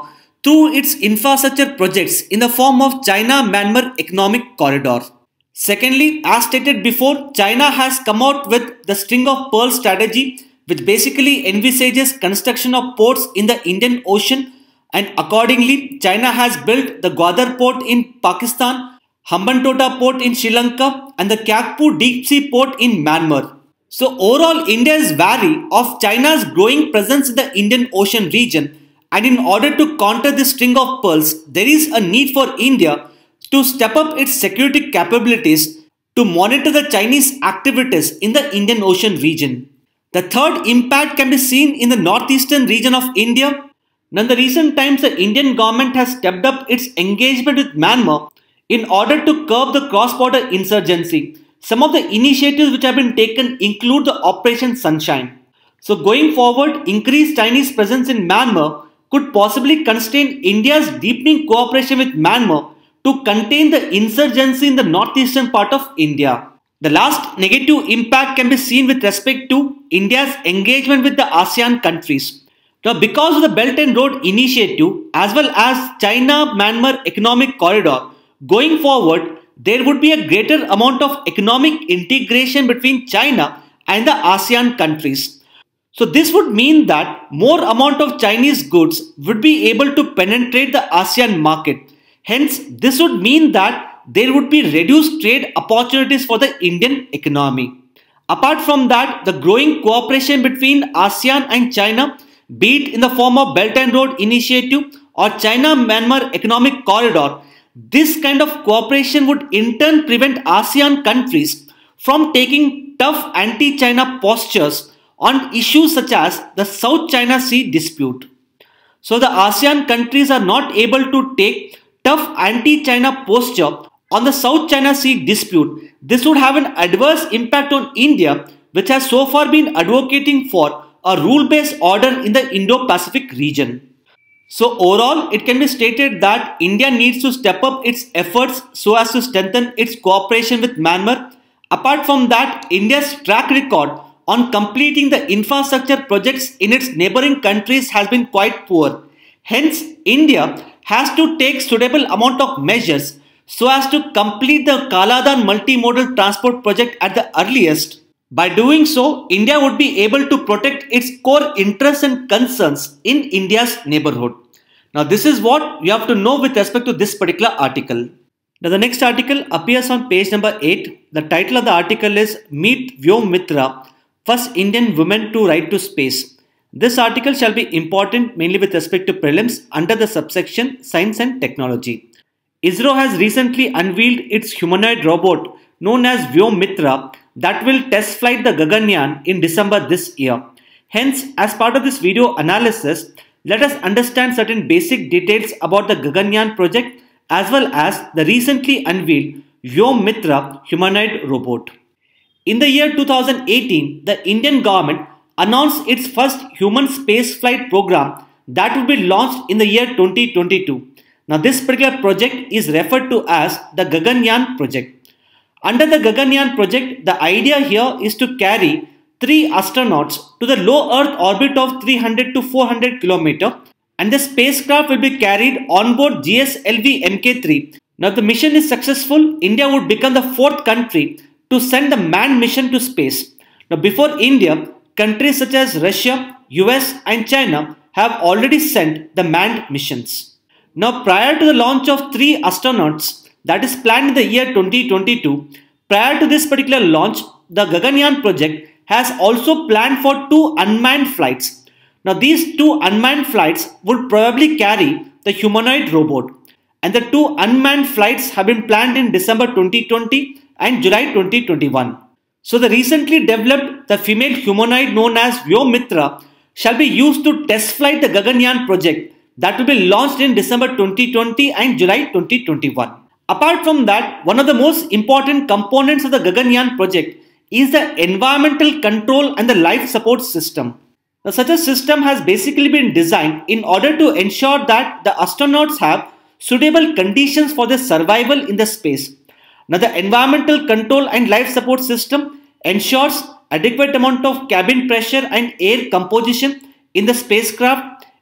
[SPEAKER 1] through its infrastructure projects in the form of China-Myanmar Economic Corridor. Secondly, as stated before, China has come out with the String of Pearls strategy, which basically envisages construction of ports in the Indian Ocean, and accordingly, China has built the Gwadar port in Pakistan, Hambantota port in Sri Lanka, and the Kyakpu deep sea port in Myanmar. So overall, India is wary of China's growing presence in the Indian Ocean region, and in order to counter this string of pearls, there is a need for India to step up its security capabilities to monitor the Chinese activities in the Indian Ocean region. The third impact can be seen in the northeastern region of India. Now, in the recent times, the Indian government has stepped up its engagement with Myanmar in order to curb the cross-border insurgency. Some of the initiatives which have been taken include the Operation Sunshine. So going forward, increased Chinese presence in Myanmar could possibly constrain India's deepening cooperation with Myanmar to contain the insurgency in the northeastern part of India. The last negative impact can be seen with respect to India's engagement with the ASEAN countries. Now, because of the Belt and Road Initiative as well as China-Myanmar Economic Corridor, going forward, there would be a greater amount of economic integration between China and the ASEAN countries. So this would mean that more amount of Chinese goods would be able to penetrate the ASEAN market. Hence, this would mean that there would be reduced trade opportunities for the Indian economy. Apart from that, the growing cooperation between ASEAN and China, be it in the form of Belt and Road Initiative or China-Myanmar Economic Corridor, this kind of cooperation would in turn prevent ASEAN countries from taking tough anti-China postures on issues such as the South China Sea dispute. So the ASEAN countries are not able to take tough anti-China posture on the South China Sea dispute. This would have an adverse impact on India, which has so far been advocating for a rule-based order in the Indo-Pacific region. So overall, it can be stated that India needs to step up its efforts so as to strengthen its cooperation with Myanmar. Apart from that, India's track record on completing the infrastructure projects in its neighboring countries has been quite poor. Hence, India has to take suitable amount of measures so as to complete the Kaladan multimodal transport project at the earliest. By doing so, India would be able to protect its core interests and concerns in India's neighborhood. Now, this is what you have to know with respect to this particular article. Now, the next article appears on page number 8. The title of the article is Meet Vyom Mitra, First Indian Woman to Ride to Space. This article shall be important mainly with respect to prelims under the subsection Science and Technology. ISRO has recently unveiled its humanoid robot known as Vyom Mitra that will test flight the Gaganyaan in December this year. Hence, as part of this video analysis, let us understand certain basic details about the Gaganyaan project as well as the recently unveiled Vyom Mitra humanoid robot. In the year 2018, the Indian government announced its first human spaceflight program that will be launched in the year 2022. Now, this particular project is referred to as the Gaganyaan project. Under the Gaganyaan project, the idea here is to carry 3 astronauts to the low Earth orbit of 300 to 400 km, and the spacecraft will be carried on board GSLV Mk3. Now, if the mission is successful, India would become the 4th country to send a manned mission to space. Now, before India, countries such as Russia, US and China have already sent the manned missions. Now, prior to the launch of 3 astronauts that is planned in the year 2022, prior to this particular launch, the Gaganyaan project has also planned for 2 unmanned flights. Now, these 2 unmanned flights would probably carry the humanoid robot, and the 2 unmanned flights have been planned in December 2020 and July 2021. So, the recently developed the female humanoid known as Vyom Mitra shall be used to test flight the Gaganyaan project that will be launched in December 2020 and July 2021. Apart from that, one of the most important components of the Gaganyaan project is the environmental control and the life support system. Now, such a system has basically been designed in order to ensure that the astronauts have suitable conditions for their survival in the space. Now, the environmental control and life support system ensures adequate amount of cabin pressure and air composition in the spacecraft,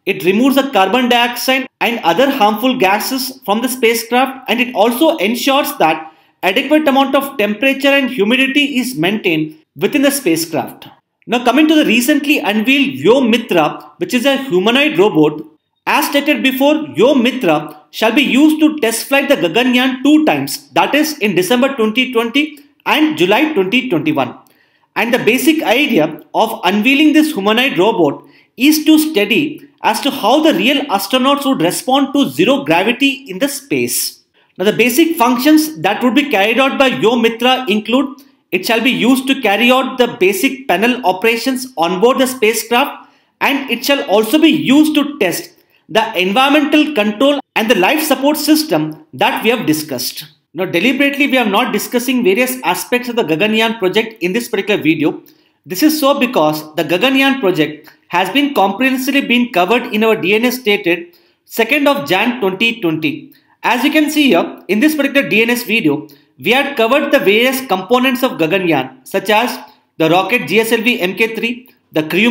[SPEAKER 1] It removes the carbon dioxide and other harmful gases from the spacecraft, and it also ensures that adequate amount of temperature and humidity is maintained within the spacecraft. Now coming to the recently unveiled Yomitra, which is a humanoid robot. As stated before, Yomitra shall be used to test flight the Gaganyaan 2 times, that is in December 2020 and July 2021. And the basic idea of unveiling this humanoid robot is to study as to how the real astronauts would respond to zero gravity in the space. Now the basic functions that would be carried out by Yomitra include: it shall be used to carry out the basic panel operations on board the spacecraft, and it shall also be used to test the environmental control and the life support system that we have discussed. Now deliberately we are not discussing various aspects of the Gaganyaan project in this particular video. This is so because the Gaganyaan project has been comprehensively covered in our DNS dated 2nd of Jan 2020. As you can see here, in this particular DNS video, we had covered the various components of Gaganyaan, such as the rocket GSLV Mk3, the crew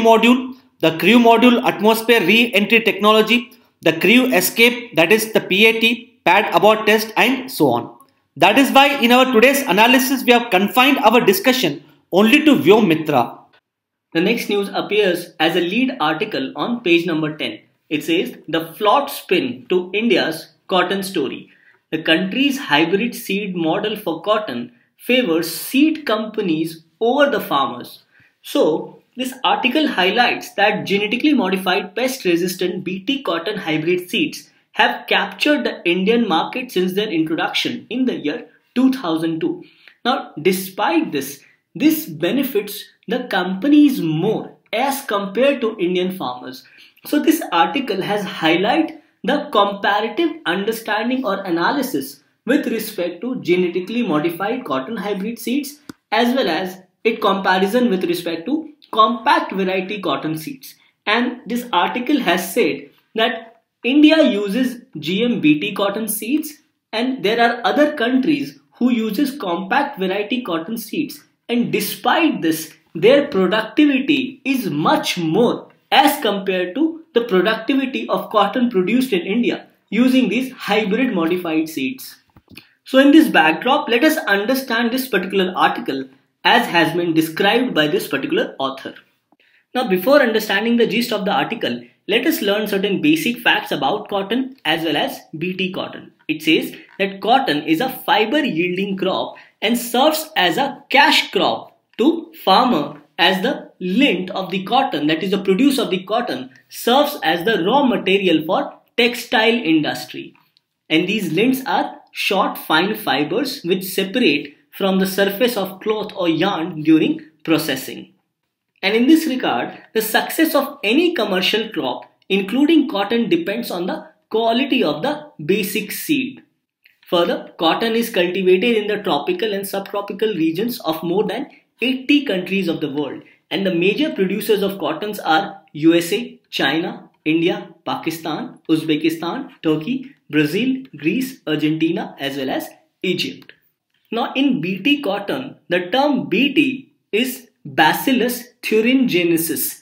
[SPEAKER 1] module atmosphere re-entry technology, the crew escape, that is the PAT, pad abort test, and so on. That is why in our today's analysis we have confined our discussion only to Yomitra.
[SPEAKER 2] The next news appears as a lead article on page number 10. It says, the flawed spin to India's cotton story. The country's hybrid seed model for cotton favors seed companies over the farmers. So, this article highlights that genetically modified pest-resistant BT cotton hybrid seeds have captured the Indian market since their introduction in the year 2002. Now, despite this benefits the companies more as compared to Indian farmers. So, this article has highlighted the comparative understanding or analysis with respect to genetically modified cotton hybrid seeds, as well as its comparison with respect to compact variety cotton seeds. And this article has said that India uses GMBT cotton seeds, and there are other countries who uses compact variety cotton seeds, and despite this their productivity is much more as compared to the productivity of cotton produced in India using these hybrid modified seeds. So in this backdrop, let us understand this particular article as has been described by this particular author. Now before understanding the gist of the article, let us learn certain basic facts about cotton as well as BT cotton. It says that cotton is a fiber yielding crop and serves as a cash crop to farmer, as the lint of the cotton, that is the produce of the cotton, serves as the raw material for textile industry. And these lints are short fine fibers which separate from the surface of cloth or yarn during processing. And in this regard, the success of any commercial crop, including cotton, depends on the quality of the basic seed. Further, cotton is cultivated in the tropical and subtropical regions of more than 80 countries of the world, and the major producers of cottons are USA, China, India, Pakistan, Uzbekistan, Turkey, Brazil, Greece, Argentina, as well as Egypt. Now in BT cotton, the term BT is Bacillus thuringiensis,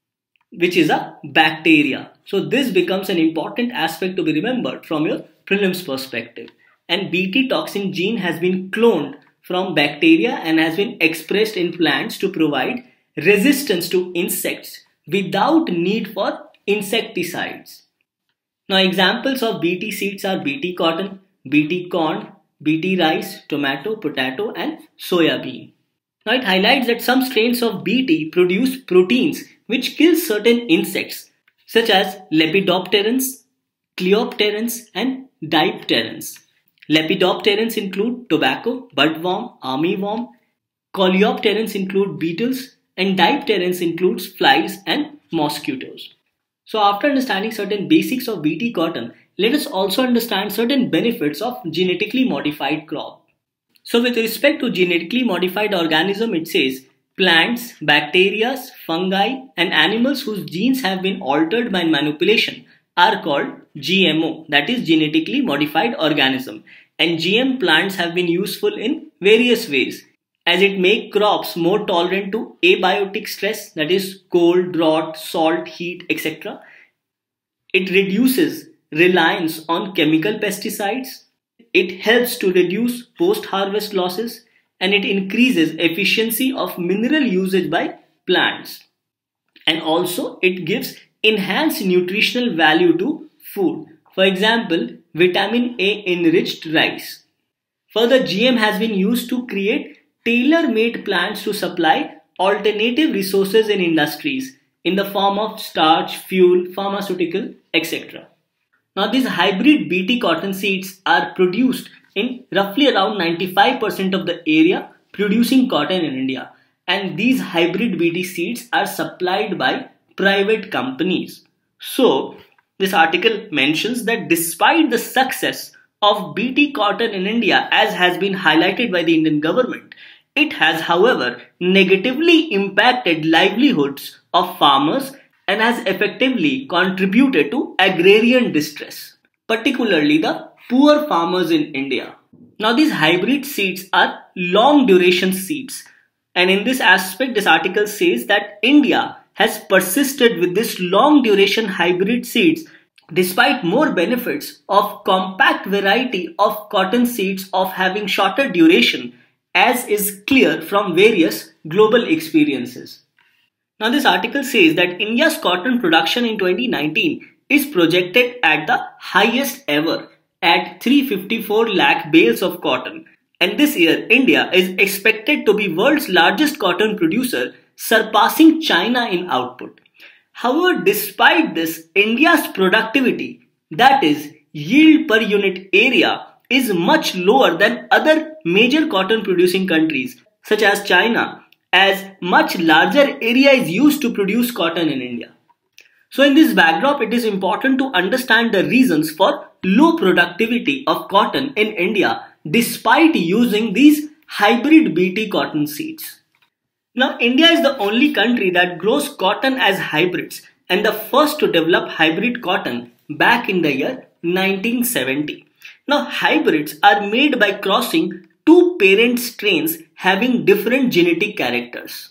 [SPEAKER 2] which is a bacteria. So this becomes an important aspect to be remembered from your prelims perspective. And BT toxin gene has been cloned from bacteria and has been expressed in plants to provide resistance to insects without need for insecticides. Now examples of BT seeds are BT cotton, BT corn, BT rice, tomato, potato, and soya bean. Now it highlights that some strains of BT produce proteins which kill certain insects such as Lepidopterans, Cleopterans, and Dipterans. Lepidopterans include tobacco, budworm, armyworm. Coleopterans include beetles, and Dipterans includes flies and mosquitoes. So after understanding certain basics of BT cotton, let us also understand certain benefits of genetically modified crop. So with respect to genetically modified organism, it says plants, bacteria, fungi, and animals whose genes have been altered by manipulation are called GMO, that is genetically modified organism. And GM plants have been useful in various ways, as it make crops more tolerant to abiotic stress, that is cold, drought, salt, heat, etc. It reduces reliance on chemical pesticides. It helps to reduce post-harvest losses, and it increases efficiency of mineral usage by plants. And also it gives enhanced nutritional value to food. For example, vitamin A enriched rice. Further, GM has been used to create tailor-made plants to supply alternative resources in industries in the form of starch, fuel, pharmaceutical, etc. Now these hybrid BT cotton seeds are produced in roughly around 95% of the area producing cotton in India, and these hybrid BT seeds are supplied by private companies. So this article mentions that despite the success of BT cotton in India, as has been highlighted by the Indian government, it has, however, negatively impacted livelihoods of farmers and has effectively contributed to agrarian distress, particularly the poor farmers in India. Now these hybrid seeds are long duration seeds, and in this aspect this article says that India has persisted with this long duration hybrid seeds despite more benefits of compact variety of cotton seeds of having shorter duration, as is clear from various global experiences. Now this article says that India's cotton production in 2019 is projected at the highest ever at 354 lakh bales of cotton, and this year India is expected to be world's largest cotton producer, surpassing China in output. However, despite this, India's productivity, that is yield per unit area, is much lower than other major cotton producing countries such as China, as much larger area is used to produce cotton in India. So in this backdrop, it is important to understand the reasons for low productivity of cotton in India despite using these hybrid BT cotton seeds. Now, India is the only country that grows cotton as hybrids and the first to develop hybrid cotton back in the year 1970. Now, hybrids are made by crossing two parent strains having different genetic characters,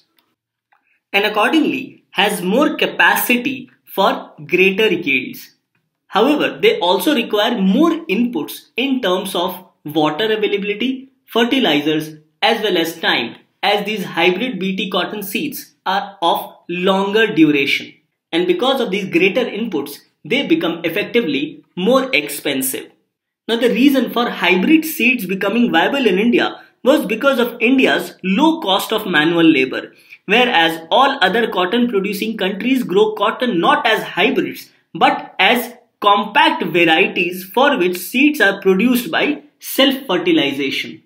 [SPEAKER 2] and accordingly has more capacity for greater yields. However, they also require more inputs in terms of water availability, fertilizers, as well as time, as these hybrid BT cotton seeds are of longer duration. And because of these greater inputs, they become effectively more expensive. Now the reason for hybrid seeds becoming viable in India was because of India's low cost of manual labor, whereas all other cotton producing countries grow cotton not as hybrids but as compact varieties for which seeds are produced by self-fertilization.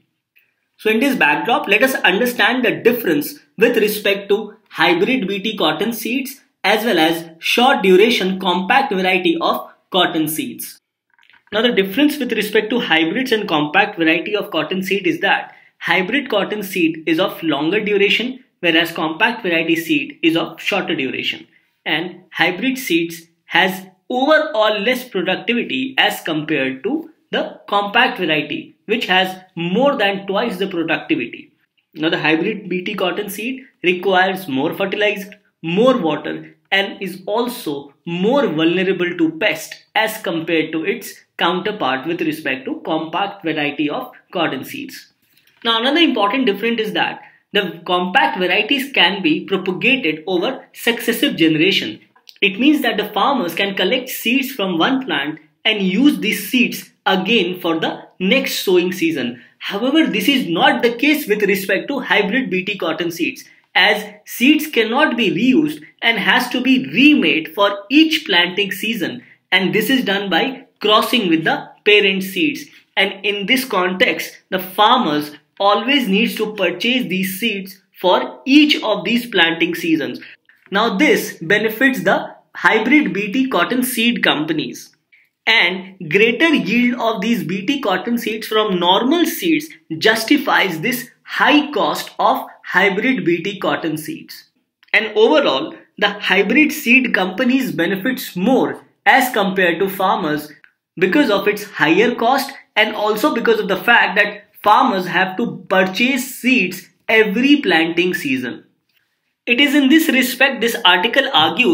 [SPEAKER 2] So in this backdrop, let us understand the difference with respect to hybrid BT cotton seeds as well as short duration compact variety of cotton seeds. Now the difference with respect to hybrids and compact variety of cotton seed is that hybrid cotton seed is of longer duration, whereas compact variety seed is of shorter duration. And hybrid seeds has overall less productivity as compared to the compact variety, which has more than twice the productivity. Now the hybrid BT cotton seed requires more fertilizer, more water, and is also more vulnerable to pest as compared to its counterpart with respect to compact variety of cotton seeds. Now another important difference is that the compact varieties can be propagated over successive generation. It means that the farmers can collect seeds from one plant and use these seeds again for the next sowing season. However, this is not the case with respect to hybrid BT cotton seeds, as seeds cannot be reused and has to be remade for each planting season, and this is done by crossing with the parent seeds. And in this context, the farmers always needs to purchase these seeds for each of these planting seasons. Now this benefits the hybrid BT cotton seed companies, and greater yield of these BT cotton seeds from normal seeds justifies this high cost of hybrid BT cotton seeds. And overall, the hybrid seed companies benefits more as compared to farmers because of its higher cost, and also because of the fact that farmers have to purchase seeds every planting season. It is in this respect this article argues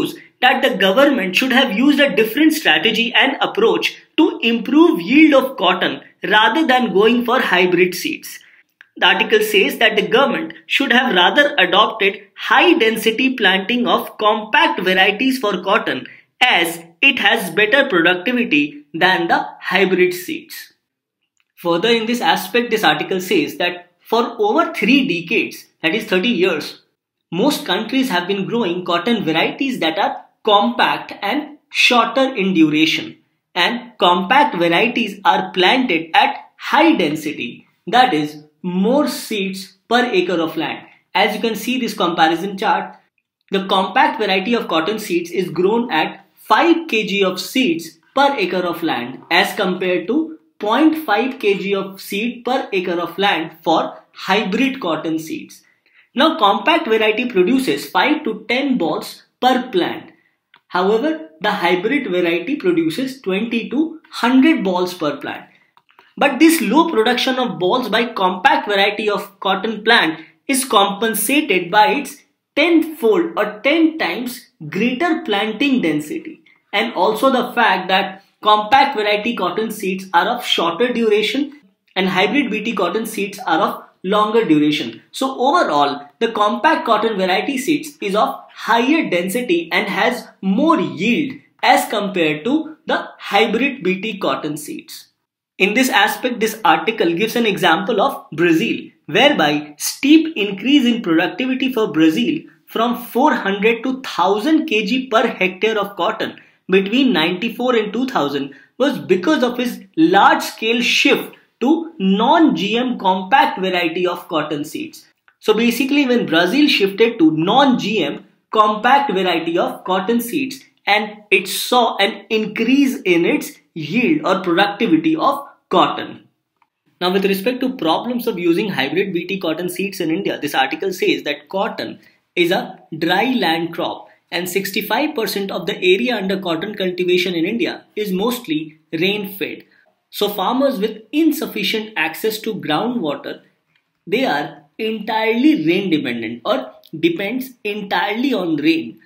[SPEAKER 2] that the government should have used a different strategy and approach to improve yield of cotton rather than going for hybrid seeds. The article says that the government should have rather adopted high density planting of compact varieties for cotton, as it has better productivity than the hybrid seeds. Further, in this aspect, this article says that for over 3 decades, that is 30 years, most countries have been growing cotton varieties that are compact and shorter in duration, and compact varieties are planted at high density, that is, more seeds per acre of land. As you can see this comparison chart, the compact variety of cotton seeds is grown at 5 kg of seeds per acre of land as compared to 0.5 kg of seed per acre of land for hybrid cotton seeds. Now, compact variety produces 5 to 10 balls per plant. However, the hybrid variety produces 20 to 100 balls per plant. But this low production of balls by compact variety of cotton plant is compensated by its tenfold or 10 times greater planting density, and also the fact that compact variety cotton seeds are of shorter duration and hybrid BT cotton seeds are of longer duration. So overall, the compact cotton variety seeds is of higher density and has more yield as compared to the hybrid BT cotton seeds. In this aspect, this article gives an example of Brazil, whereby steep increase in productivity for Brazil from 400 to 1000 kg per hectare of cotton between 94 and 2000 was because of his large-scale shift to non-GM compact variety of cotton seeds. So basically, when Brazil shifted to non-GM compact variety of cotton seeds, and it saw an increase in its yield or productivity of cotton. Now, with respect to problems of using hybrid BT cotton seeds in India, this article says that cotton is a dry land crop and 65% of the area under cotton cultivation in India is mostly rain-fed. So farmers with insufficient access to groundwater, they are entirely rain dependent or depends entirely on rain.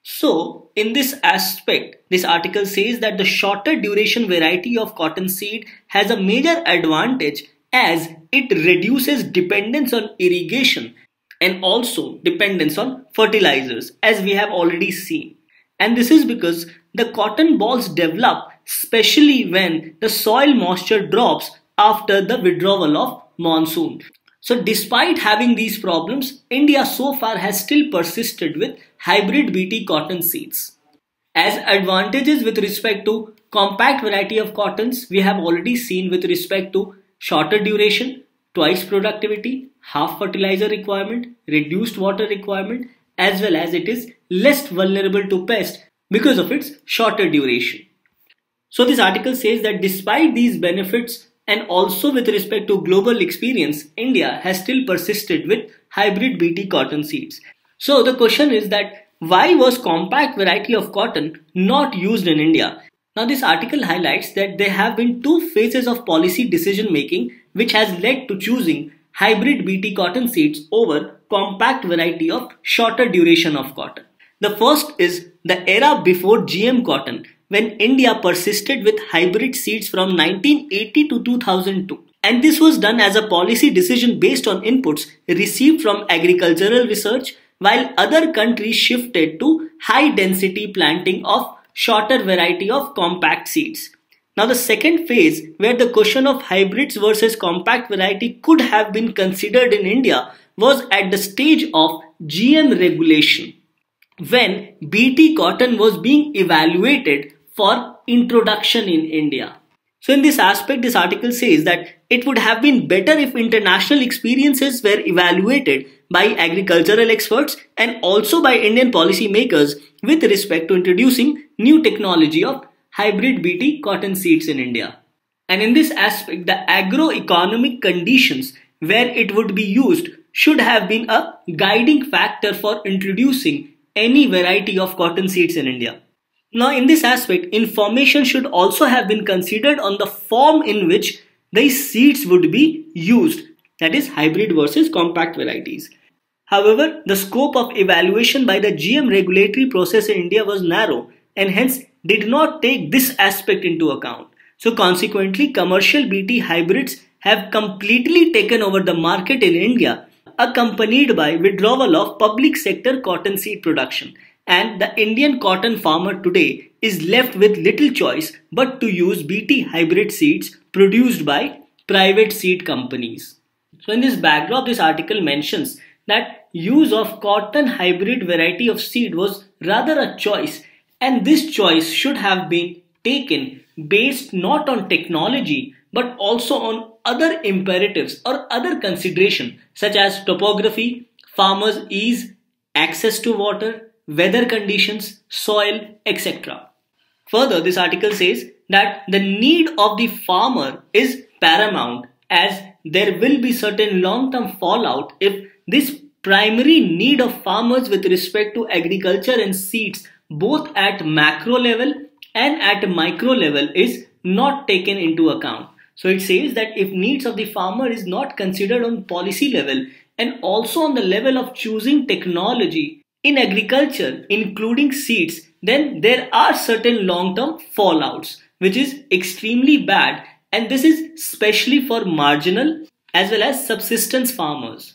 [SPEAKER 2] So in this aspect, this article says that the shorter duration variety of cotton seed has a major advantage as it reduces dependence on irrigation and also dependence on fertilizers, as we have already seen. And this is because the cotton balls develop especially when the soil moisture drops after the withdrawal of monsoon. So despite having these problems, India so far has still persisted with hybrid BT cotton seeds. As advantages with respect to compact variety of cottons, we have already seen with respect to shorter duration, twice productivity, half fertilizer requirement, reduced water requirement, as well as it is less vulnerable to pests because of its shorter duration. So this article says that despite these benefits and also with respect to global experience, India has still persisted with hybrid BT cotton seeds. So the question is that why was compact variety of cotton not used in India? Now this article highlights that there have been 2 phases of policy decision making which has led to choosing hybrid BT cotton seeds over compact variety of shorter duration of cotton. The first is the era before GM cotton, when India persisted with hybrid seeds from 1980 to 2002. And this was done as a policy decision based on inputs received from agricultural research, while other countries shifted to high density planting of shorter variety of compact seeds. Now the second phase, where the question of hybrids versus compact variety could have been considered in India, was at the stage of GM regulation, when BT cotton was being evaluated for introduction in India. So in this aspect, this article says that it would have been better if international experiences were evaluated by agricultural experts and also by Indian policy makers with respect to introducing new technology of hybrid BT cotton seeds in India. And in this aspect, the agroeconomic conditions where it would be used should have been a guiding factor for introducing any variety of cotton seeds in India. Now in this aspect, information should also have been considered on the form in which these seeds would be used, that is hybrid versus compact varieties. However, the scope of evaluation by the GM regulatory process in India was narrow and hence did not take this aspect into account. So consequently, commercial BT hybrids have completely taken over the market in India, accompanied by withdrawal of public sector cotton seed production. And the Indian cotton farmer today is left with little choice but to use BT hybrid seeds produced by private seed companies. So in this backdrop, this article mentions that use of cotton hybrid variety of seed was rather a choice, and this choice should have been taken based not on technology but also on other imperatives or other consideration such as topography, farmers' ease, access to water, weather conditions, soil, etc. Further, this article says that the need of the farmer is paramount as there will be certain long-term fallout if this primary need of farmers with respect to agriculture and seeds both at macro level and at micro level is not taken into account. So it says that if needs of the farmer is not considered on policy level and also on the level of choosing technology in agriculture including seeds, then there are certain long-term fallouts which is extremely bad, and this is especially for marginal as well as subsistence farmers.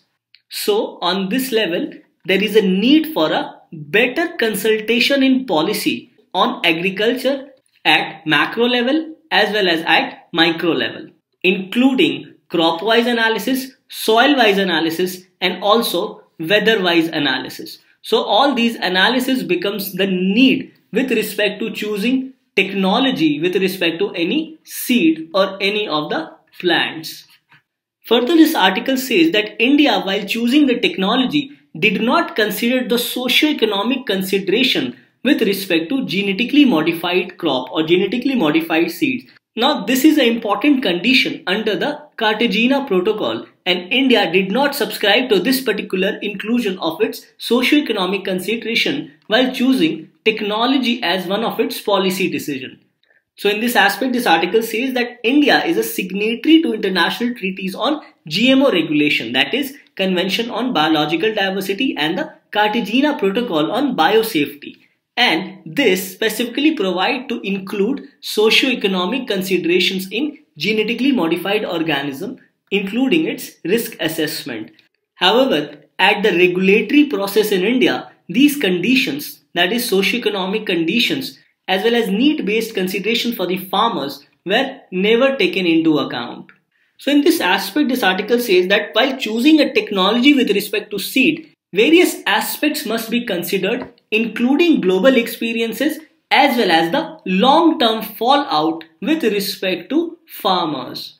[SPEAKER 2] So on this level, there is a need for a better consultation in policy on agriculture at macro level as well as at micro level, including crop-wise analysis, soil-wise analysis, and also weather-wise analysis. So all these analysis becomes the need with respect to choosing technology with respect to any seed or any of the plants. Further, this article says that India, while choosing the technology, did not consider the socio-economic consideration with respect to genetically modified crop or genetically modified seeds. Now, this is an important condition under the Cartagena Protocol, and India did not subscribe to this particular inclusion of its socio-economic consideration while choosing technology as one of its policy decisions. So in this aspect, this article says that India is a signatory to international treaties on GMO regulation, that is Convention on Biological Diversity and the Cartagena Protocol on Biosafety. And this specifically provide to include socio-economic considerations in genetically modified organism, including its risk assessment. However, at the regulatory process in India, these conditions, that is socio-economic conditions, as well as need-based consideration for the farmers were never taken into account. So in this aspect, this article says that while choosing a technology with respect to seed, various aspects must be considered, including global experiences as well as the long-term fallout with respect to farmers.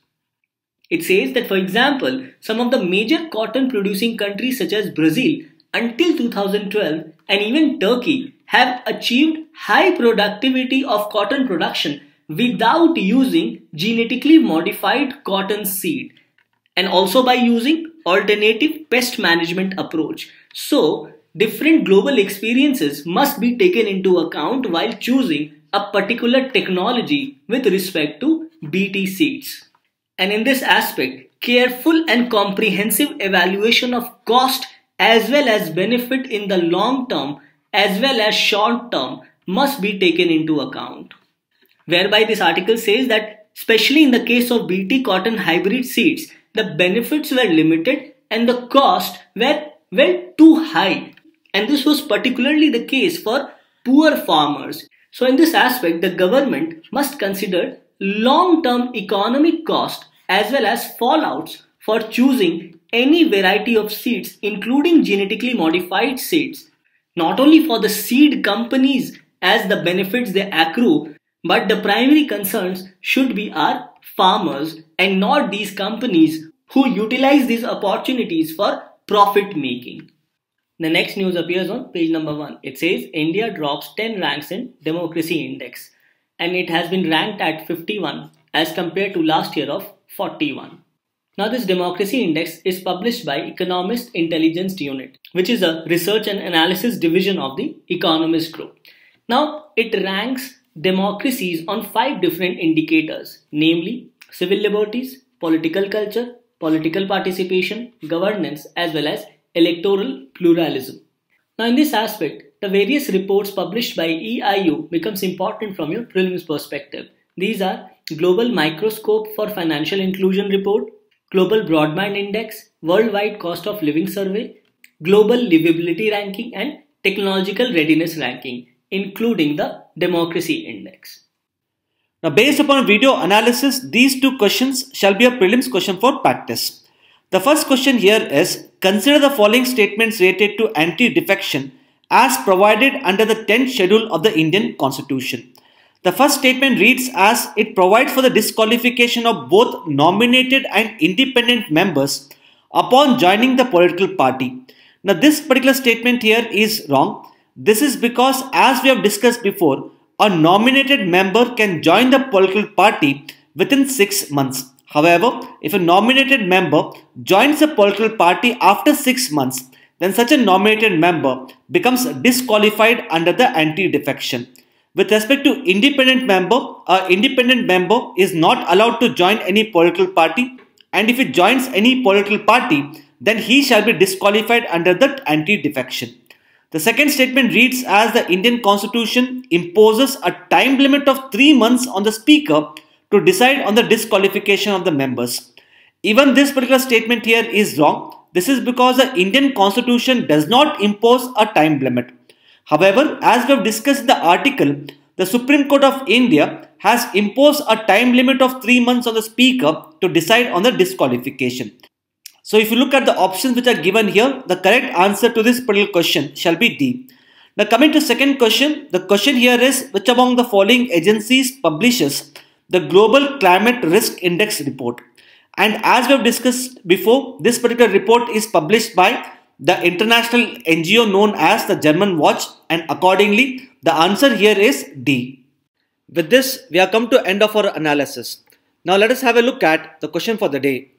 [SPEAKER 2] It says that, for example, some of the major cotton producing countries such as Brazil until 2012 and even Turkey have achieved high productivity of cotton production without using genetically modified cotton seed and also by using alternative pest management approach. So, different global experiences must be taken into account while choosing a particular technology with respect to BT seeds. And in this aspect, careful and comprehensive evaluation of cost as well as benefit in the long term as well as short term must be taken into account. Whereby this article says that especially in the case of BT cotton hybrid seeds, the benefits were limited and the cost were too high. And this was particularly the case for poor farmers. So in this aspect, the government must consider long-term economic cost as well as fallouts for choosing any variety of seeds, including genetically modified seeds. Not only for the seed companies as the benefits they accrue, but the primary concerns should be our farmers and not these companies who utilize these opportunities for profit making. The next news appears on page number 1. It says India drops 10 ranks in Democracy Index and it has been ranked at 51 as compared to last year of 41. Now this Democracy Index is published by Economist Intelligence Unit, which is a research and analysis division of the Economist Group. Now it ranks democracies on 5 different indicators, namely civil liberties, political culture, political participation, governance, as well as electoral pluralism. Now in this aspect, the various reports published by EIU becomes important from your prelims perspective. These are Global Microscope for Financial Inclusion Report, Global Broadband Index, Worldwide Cost of Living Survey, Global Livability Ranking and Technological Readiness Ranking, including the Democracy Index.
[SPEAKER 1] Now, based upon video analysis, these two questions shall be a prelims question for practice. The first question here is, consider the following statements related to anti-defection as provided under the 10th schedule of the Indian Constitution. The first statement reads as, it provides for the disqualification of both nominated and independent members upon joining the political party. Now, this particular statement here is wrong. This is because, as we have discussed before, a nominated member can join the political party within 6 months. However, if a nominated member joins a political party after 6 months, then such a nominated member becomes disqualified under the anti-defection. With respect to independent member, an independent member is not allowed to join any political party, and if he joins any political party, then he shall be disqualified under the anti-defection. The second statement reads as, the Indian Constitution imposes a time limit of 3 months on the Speaker to decide on the disqualification of the members. Even this particular statement here is wrong. This is because the Indian Constitution does not impose a time limit. However, as we have discussed in the article, the Supreme Court of India has imposed a time limit of 3 months on the Speaker to decide on the disqualification. So if you look at the options which are given here, the correct answer to this particular question shall be D. Now coming to second question, the question here is, which among the following agencies publishes the Global Climate Risk Index report? And as we have discussed before, this particular report is published by the international NGO known as the German Watch, and accordingly the answer here is D. With this, we have come to end of our analysis. Now let us have a look at the question for the day.